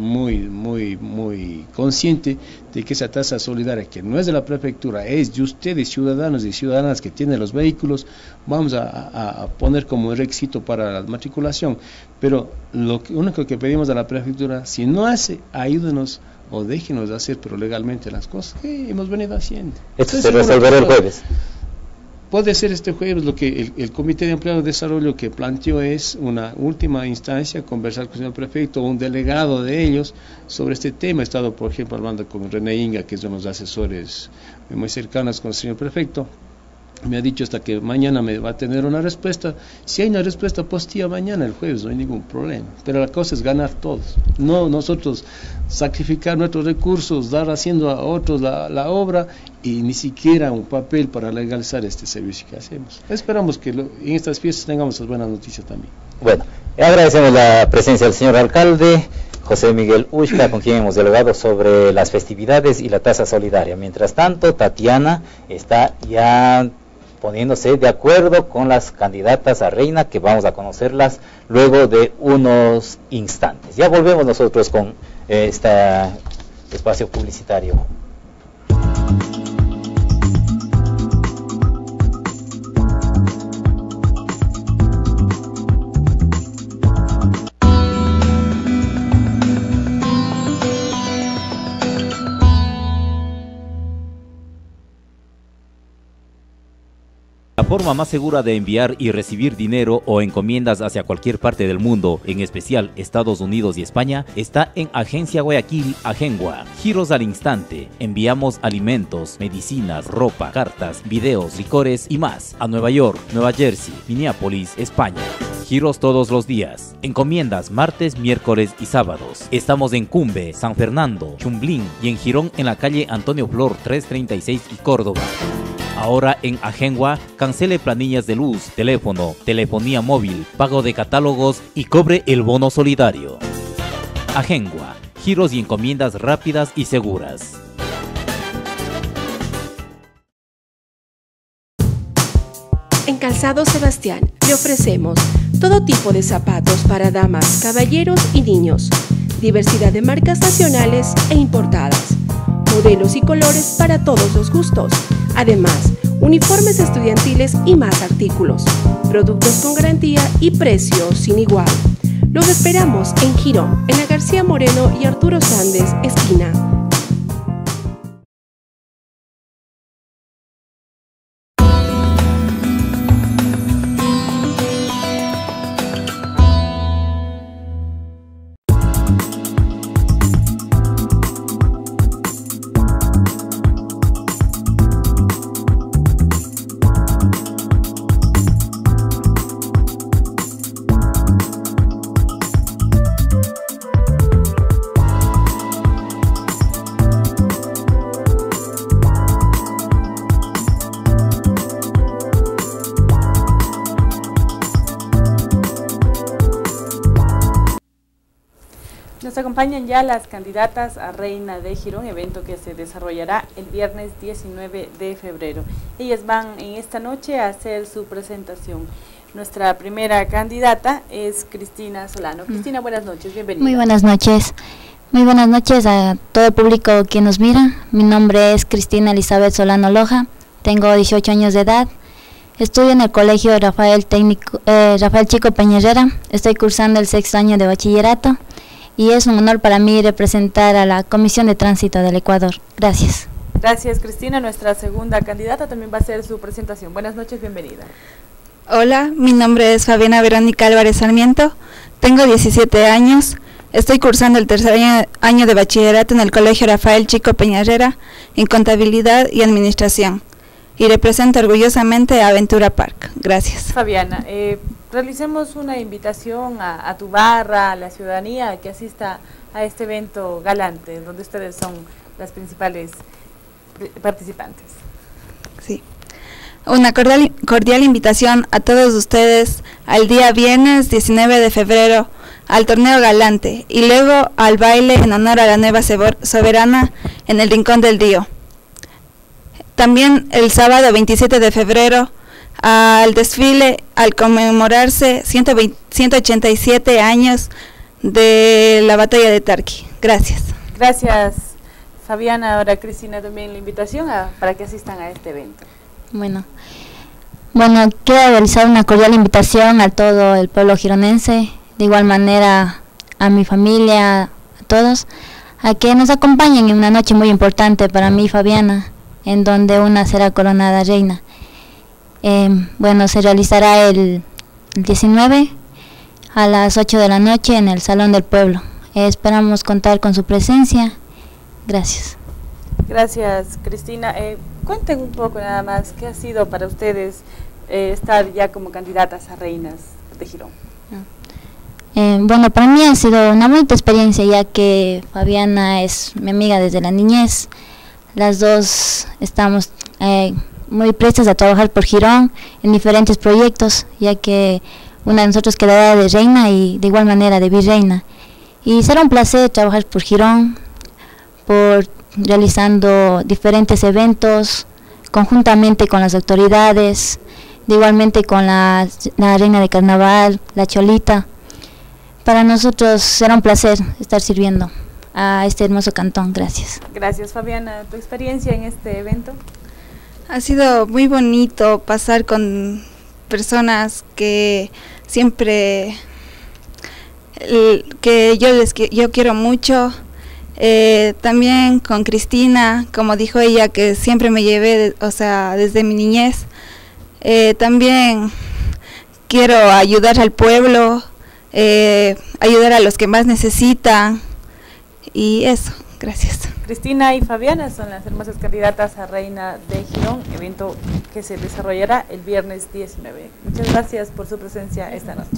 muy consciente de que esa tasa solidaria, que no es de la prefectura, es de ustedes, ciudadanos y ciudadanas que tienen los vehículos, vamos a poner como requisito para la matriculación. Pero lo único que pedimos a la prefectura, si no hace, ayúdenos o déjenos hacer, pero legalmente, las cosas que hemos venido haciendo. Esto se resolverá el jueves. Puede ser este jueves. Lo que el Comité de Empleo y Desarrollo que planteó es una última instancia, conversar con el señor prefecto o un delegado de ellos sobre este tema. He estado, por ejemplo, hablando con René Inga, que es uno de los asesores muy cercanos con el señor prefecto. Me ha dicho hasta que mañana me va a tener una respuesta. Si hay una respuesta positiva mañana, el jueves, no hay ningún problema. Pero la cosa es ganar todos. No nosotros sacrificar nuestros recursos, dar haciendo a otros la obra y ni siquiera un papel para legalizar este servicio que hacemos. Esperamos que en estas fiestas tengamos esas buenas noticias también. Bueno, agradecemos la presencia del señor alcalde José Miguel Ushka, con quien hemos dialogado sobre las festividades y la tasa solidaria. Mientras tanto, Tatiana está ya poniéndose de acuerdo con las candidatas a reina, que vamos a conocerlas luego de unos instantes. Ya volvemos nosotros con este espacio publicitario. forma más segura de enviar y recibir dinero o encomiendas hacia cualquier parte del mundo, en especial Estados Unidos y España, está en Agencia Guayaquil, Agengua. Giros al instante. Enviamos alimentos, medicinas, ropa, cartas, videos, licores y más a Nueva York, Nueva Jersey, Minneapolis, España. Giros todos los días. Encomiendas martes, miércoles y sábados. Estamos en Cumbe, San Fernando, Chumblín y en Girón en la calle Antonio Flor 336 y Córdoba. Ahora en Agengua, cancele planillas de luz, teléfono, telefonía móvil, pago de catálogos y cobre el bono solidario. Agengua, giros y encomiendas rápidas y seguras. En Calzado Sebastián le ofrecemos todo tipo de zapatos para damas, caballeros y niños, diversidad de marcas nacionales e importadas, modelos y colores para todos los gustos. Además, uniformes estudiantiles y más artículos, productos con garantía y precios sin igual. Los esperamos en Girón, en la García Moreno y Arturo Sández, esquina. Nos acompañan ya las candidatas a Reina de Girón, evento que se desarrollará el viernes 19 de febrero. Ellas van en esta noche a hacer su presentación. Nuestra primera candidata es Cristina Solano. Cristina, buenas noches, bienvenida. Muy buenas noches. Muy buenas noches a todo el público que nos mira. Mi nombre es Cristina Elizabeth Solano Loja, tengo 18 años de edad. Estudio en el colegio Rafael Chico Peña Herrera. Estoy cursando el 6º año de bachillerato. Y es un honor para mí representar a la Comisión de Tránsito del Ecuador. Gracias. Gracias, Cristina. Nuestra segunda candidata también va a hacer su presentación. Buenas noches, bienvenida. Hola, mi nombre es Fabiana Verónica Álvarez Sarmiento, tengo 17 años, estoy cursando el 3er año de bachillerato en el colegio Rafael Chico Peña Herrera en Contabilidad y Administración y represento orgullosamente a Aventura Park. Gracias. Fabiana, realicemos una invitación a tu barra, a la ciudadanía, a que asista a este evento galante, donde ustedes son las principales participantes. Sí. Una cordial invitación a todos ustedes al día viernes 19 de febrero al torneo galante y luego al baile en honor a la nueva soberana en el Rincón del Río. También el sábado 27 de febrero al desfile al conmemorarse 187 años de la batalla de Tarqui. Gracias. Gracias, Fabiana. Ahora Cristina también la invitación para que asistan a este evento. Bueno, quiero realizar una cordial invitación a todo el pueblo gironense, de igual manera a mi familia, a todos, a que nos acompañen en una noche muy importante para mí, Fabiana, en donde una será coronada reina. Se realizará el 19 a las 8 de la noche en el Salón del Pueblo. Esperamos contar con su presencia. Gracias. Gracias, Cristina. Cuenten un poco nada más, ¿qué ha sido para ustedes estar ya como candidatas a reinas de Girón? Para mí ha sido una bonita experiencia, ya que Fabiana es mi amiga desde la niñez. Las dos estamos muy prestas a trabajar por Girón en diferentes proyectos, ya que una de nosotros quedará de reina y de igual manera de virreina. Y será un placer trabajar por Girón, realizando diferentes eventos conjuntamente con las autoridades, igualmente con la reina de carnaval, la Cholita. Para nosotros será un placer estar sirviendo a este hermoso cantón. Gracias. Gracias, Fabiana. ¿Tu experiencia en este evento? Ha sido muy bonito pasar con personas que siempre yo quiero mucho. También con Cristina, como dijo ella, que siempre me llevé, desde mi niñez. También quiero ayudar al pueblo, ayudar a los que más necesitan y eso, gracias. Cristina y Fabiana son las hermosas candidatas a Reina de Girón, evento que se desarrollará el viernes 19. Muchas gracias por su presencia esta noche.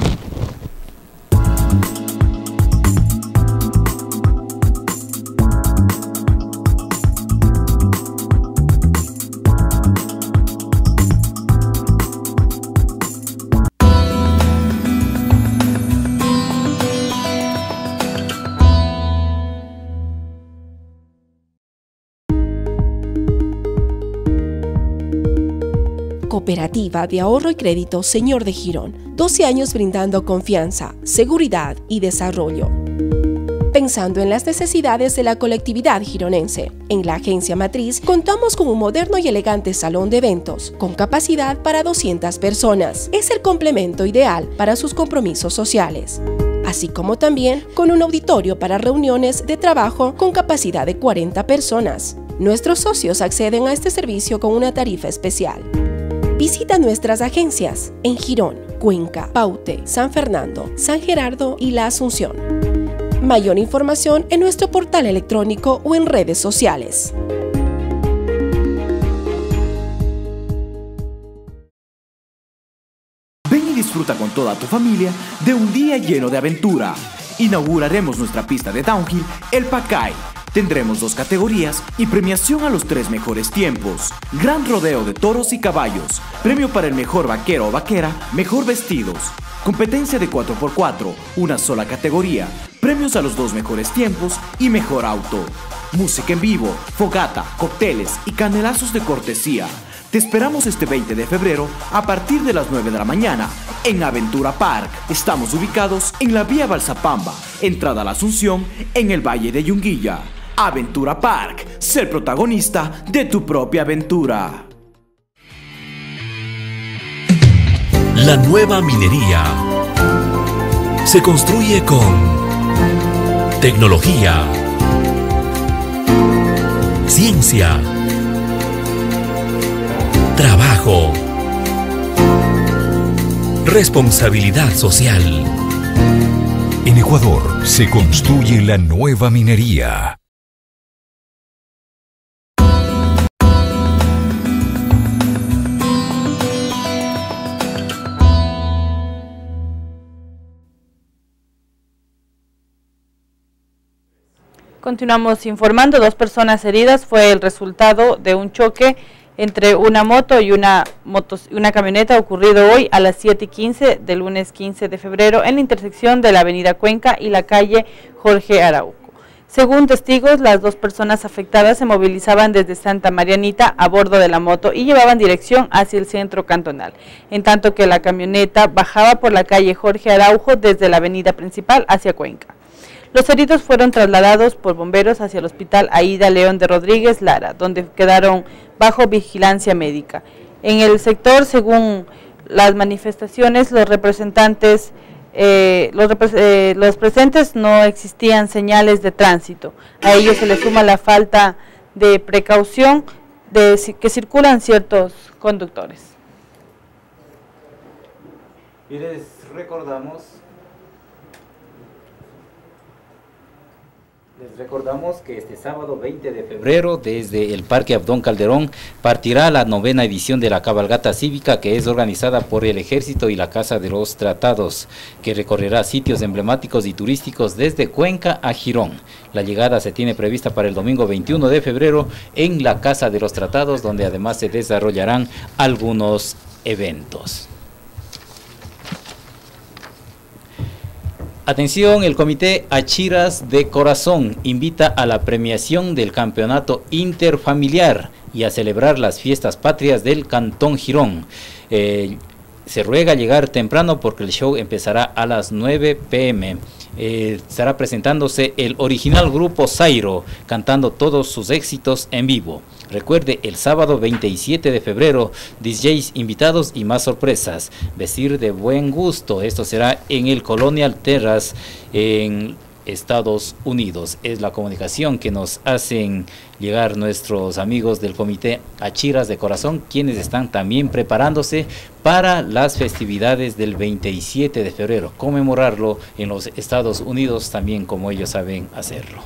Cooperativa de Ahorro y Crédito Señor de Girón, 12 años brindando confianza, seguridad y desarrollo. Pensando en las necesidades de la colectividad gironense, en la agencia matriz contamos con un moderno y elegante salón de eventos, con capacidad para 200 personas. Es el complemento ideal para sus compromisos sociales, así como también con un auditorio para reuniones de trabajo con capacidad de 40 personas. Nuestros socios acceden a este servicio con una tarifa especial. Visita nuestras agencias en Girón, Cuenca, Paute, San Fernando, San Gerardo y La Asunción. Mayor información en nuestro portal electrónico o en redes sociales. Ven y disfruta con toda tu familia de un día lleno de aventura. Inauguraremos nuestra pista de downhill, el Pacay. Tendremos 2 categorías y premiación a los 3 mejores tiempos. Gran rodeo de toros y caballos. Premio para el mejor vaquero o vaquera, mejor vestidos. Competencia de 4x4, una sola categoría. Premios a los 2 mejores tiempos y mejor auto. Música en vivo, fogata, cócteles y canelazos de cortesía. Te esperamos este 20 de febrero a partir de las 9 de la mañana en Aventura Park. Estamos ubicados en la vía Balsapamba, entrada a la Asunción, en el Valle de Yunguilla. Aventura Park, ser protagonista de tu propia aventura. La nueva minería se construye con tecnología, ciencia, trabajo, responsabilidad social. En Ecuador se construye la nueva minería. Continuamos informando, 2 personas heridas fue el resultado de un choque entre una moto y una camioneta ocurrido hoy a las 7:15 del lunes 15 de febrero en la intersección de la avenida Cuenca y la calle Jorge Arauco. Según testigos, las 2 personas afectadas se movilizaban desde Santa Marianita a bordo de la moto y llevaban dirección hacia el centro cantonal, en tanto que la camioneta bajaba por la calle Jorge Araujo desde la avenida principal hacia Cuenca. Los heridos fueron trasladados por bomberos hacia el hospital Aida León de Rodríguez Lara, donde quedaron bajo vigilancia médica. En el sector, según las manifestaciones, los presentes no existían señales de tránsito. A ello se le suma la falta de precaución que circulan ciertos conductores. Y les recordamos que este sábado 20 de febrero desde el Parque Abdón Calderón partirá la 9ª edición de la cabalgata cívica, que es organizada por el Ejército y la Casa de los Tratados, que recorrerá sitios emblemáticos y turísticos desde Cuenca a Girón. La llegada se tiene prevista para el domingo 21 de febrero en la Casa de los Tratados, donde además se desarrollarán algunos eventos. Atención, el Comité Achiras de Corazón invita a la premiación del campeonato interfamiliar y a celebrar las fiestas patrias del Cantón Girón. Se ruega llegar temprano porque el show empezará a las 9 p.m. Estará presentándose el original grupo Zairo, cantando todos sus éxitos en vivo. Recuerde, el sábado 27 de febrero, DJs invitados y más sorpresas. Vestir de buen gusto. Esto será en el Colonial Terrace, en Estados Unidos. Es la comunicación que nos hacen llegar nuestros amigos del Comité Achiras de Corazón, quienes están también preparándose para las festividades del 27 de febrero, conmemorarlo en los Estados Unidos también como ellos saben hacerlo.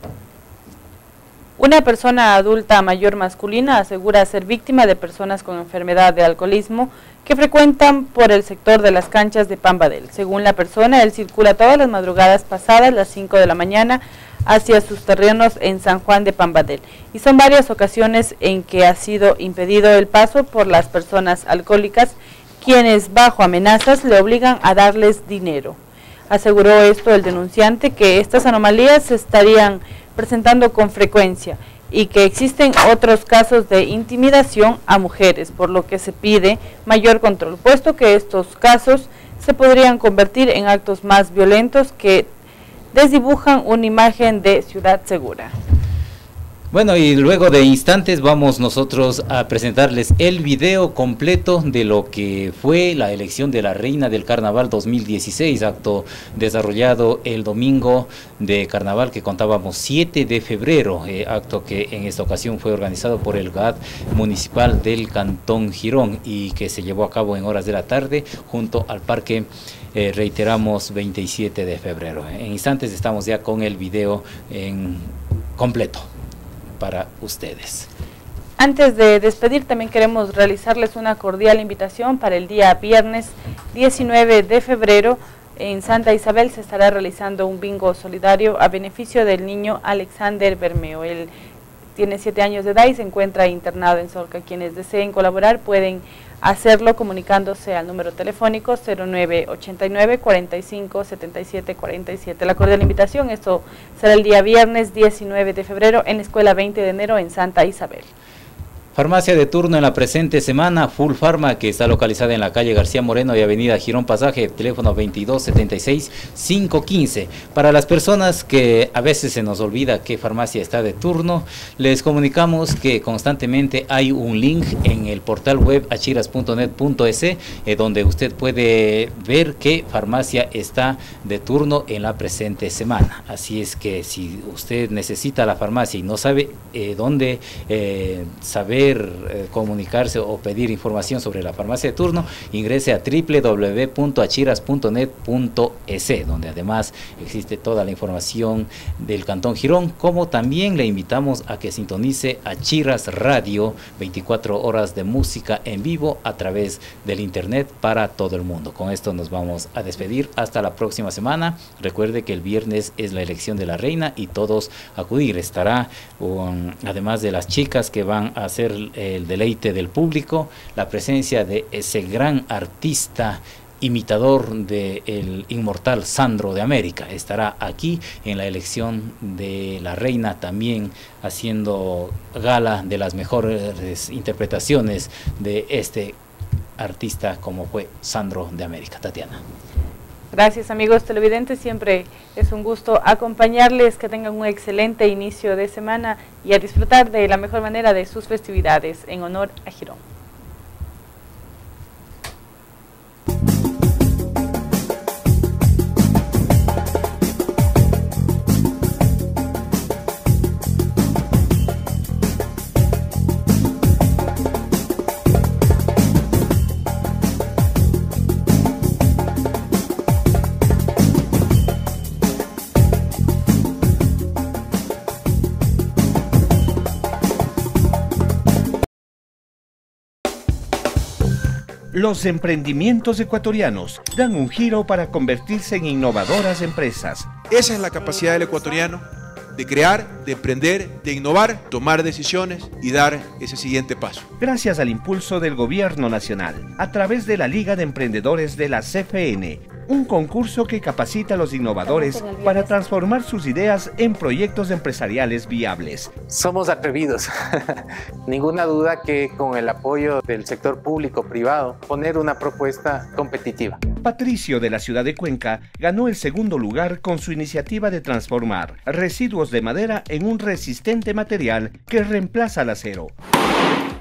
Una persona adulta mayor masculina asegura ser víctima de personas con enfermedad de alcoholismo que frecuentan por el sector de las canchas de Pambadel. Según la persona, él circula todas las madrugadas pasadas las 5 de la mañana hacia sus terrenos en San Juan de Pambadel. Y son varias ocasiones en que ha sido impedido el paso por las personas alcohólicas, quienes bajo amenazas le obligan a darles dinero. Aseguró esto el denunciante, que estas anomalías se estarían presentando con frecuencia y que existen otros casos de intimidación a mujeres, por lo que se pide mayor control, puesto que estos casos se podrían convertir en actos más violentos que desdibujan una imagen de ciudad segura. Bueno, y luego de instantes vamos nosotros a presentarles el video completo de lo que fue la elección de la Reina del Carnaval 2016, acto desarrollado el domingo de Carnaval que contábamos 7 de febrero, acto que en esta ocasión fue organizado por el GAD municipal del Cantón Girón y que se llevó a cabo en horas de la tarde junto al parque, reiteramos, 27 de febrero. En instantes estamos ya con el video en completo para ustedes. Antes de despedir, también queremos realizarles una cordial invitación para el día viernes 19 de febrero. En Santa Isabel se estará realizando un bingo solidario a beneficio del niño Alexander Bermeo. Él tiene 7 años de edad y se encuentra internado en Solca. Quienes deseen colaborar pueden hacerlo comunicándose al número telefónico 0989 45 77 47. La cordial invitación, esto será el día viernes 19 de febrero en la Escuela 20 de enero en Santa Isabel. Farmacia de turno en la presente semana, Full Pharma, que está localizada en la calle García Moreno y avenida Girón Pasaje, teléfono 2276-515. Para las personas que a veces se nos olvida qué farmacia está de turno, les comunicamos que constantemente hay un link en el portal web achiras.net.es, donde usted puede ver qué farmacia está de turno en la presente semana. Así es que si usted necesita la farmacia y no sabe dónde saber comunicarse o pedir información sobre la farmacia de turno, ingrese a www.achiras.net.es, donde además existe toda la información del Cantón Girón, como también le invitamos a que sintonice Achiras Radio, 24 horas de música en vivo a través del internet para todo el mundo. Con esto nos vamos a despedir hasta la próxima semana. Recuerde que el viernes es la elección de la reina y todos acudir. Estará además de las chicas que van a hacer el deleite del público, la presencia de ese gran artista imitador del inmortal Sandro de América. Estará aquí en la elección de la reina, también haciendo gala de las mejores interpretaciones de este artista como fue Sandro de América. Tatiana. Gracias, amigos televidentes, siempre es un gusto acompañarles, que tengan un excelente inicio de semana y a disfrutar de la mejor manera de sus festividades en honor a Girón. Los emprendimientos ecuatorianos dan un giro para convertirse en innovadoras empresas. Esa es la capacidad del ecuatoriano, de crear, de emprender, de innovar, tomar decisiones y dar ese siguiente paso. Gracias al impulso del Gobierno Nacional, a través de la Liga de Emprendedores de la CFN, un concurso que capacita a los innovadores para transformar sus ideas en proyectos empresariales viables. Somos atrevidos, ninguna duda que con el apoyo del sector público-privado, poner una propuesta competitiva. Patricio de la ciudad de Cuenca ganó el segundo lugar con su iniciativa de transformar residuos de madera en un resistente material que reemplaza el acero.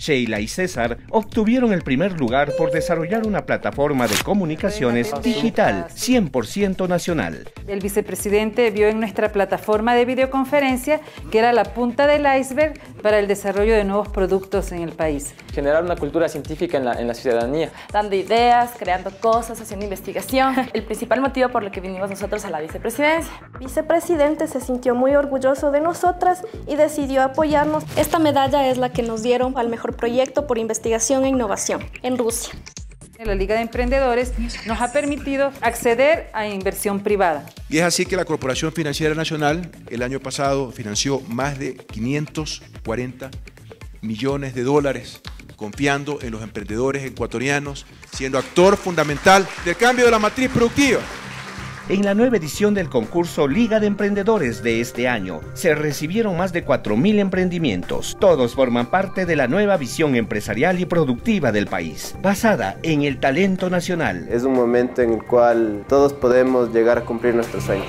Sheila y César obtuvieron el primer lugar por desarrollar una plataforma de comunicaciones digital 100% nacional. El vicepresidente vio en nuestra plataforma de videoconferencia que era la punta del iceberg para el desarrollo de nuevos productos en el país. Generar una cultura científica en la ciudadanía. Dando ideas, creando cosas, haciendo investigación. El principal motivo por lo que vinimos nosotros a la vicepresidencia. El vicepresidente se sintió muy orgulloso de nosotras y decidió apoyarnos. Esta medalla es la que nos dieron al mejor proyecto por investigación e innovación en Rusia. La Liga de Emprendedores nos ha permitido acceder a inversión privada. Y es así que la Corporación Financiera Nacional el año pasado financió más de 540 millones de dólares, confiando en los emprendedores ecuatorianos, siendo actor fundamental del cambio de la matriz productiva. En la nueva edición del concurso Liga de Emprendedores de este año, se recibieron más de 4.000 emprendimientos. Todos forman parte de la nueva visión empresarial y productiva del país, basada en el talento nacional. Es un momento en el cual todos podemos llegar a cumplir nuestros sueños.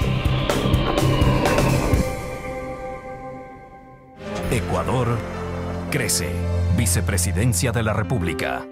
Ecuador crece. Vicepresidencia de la República.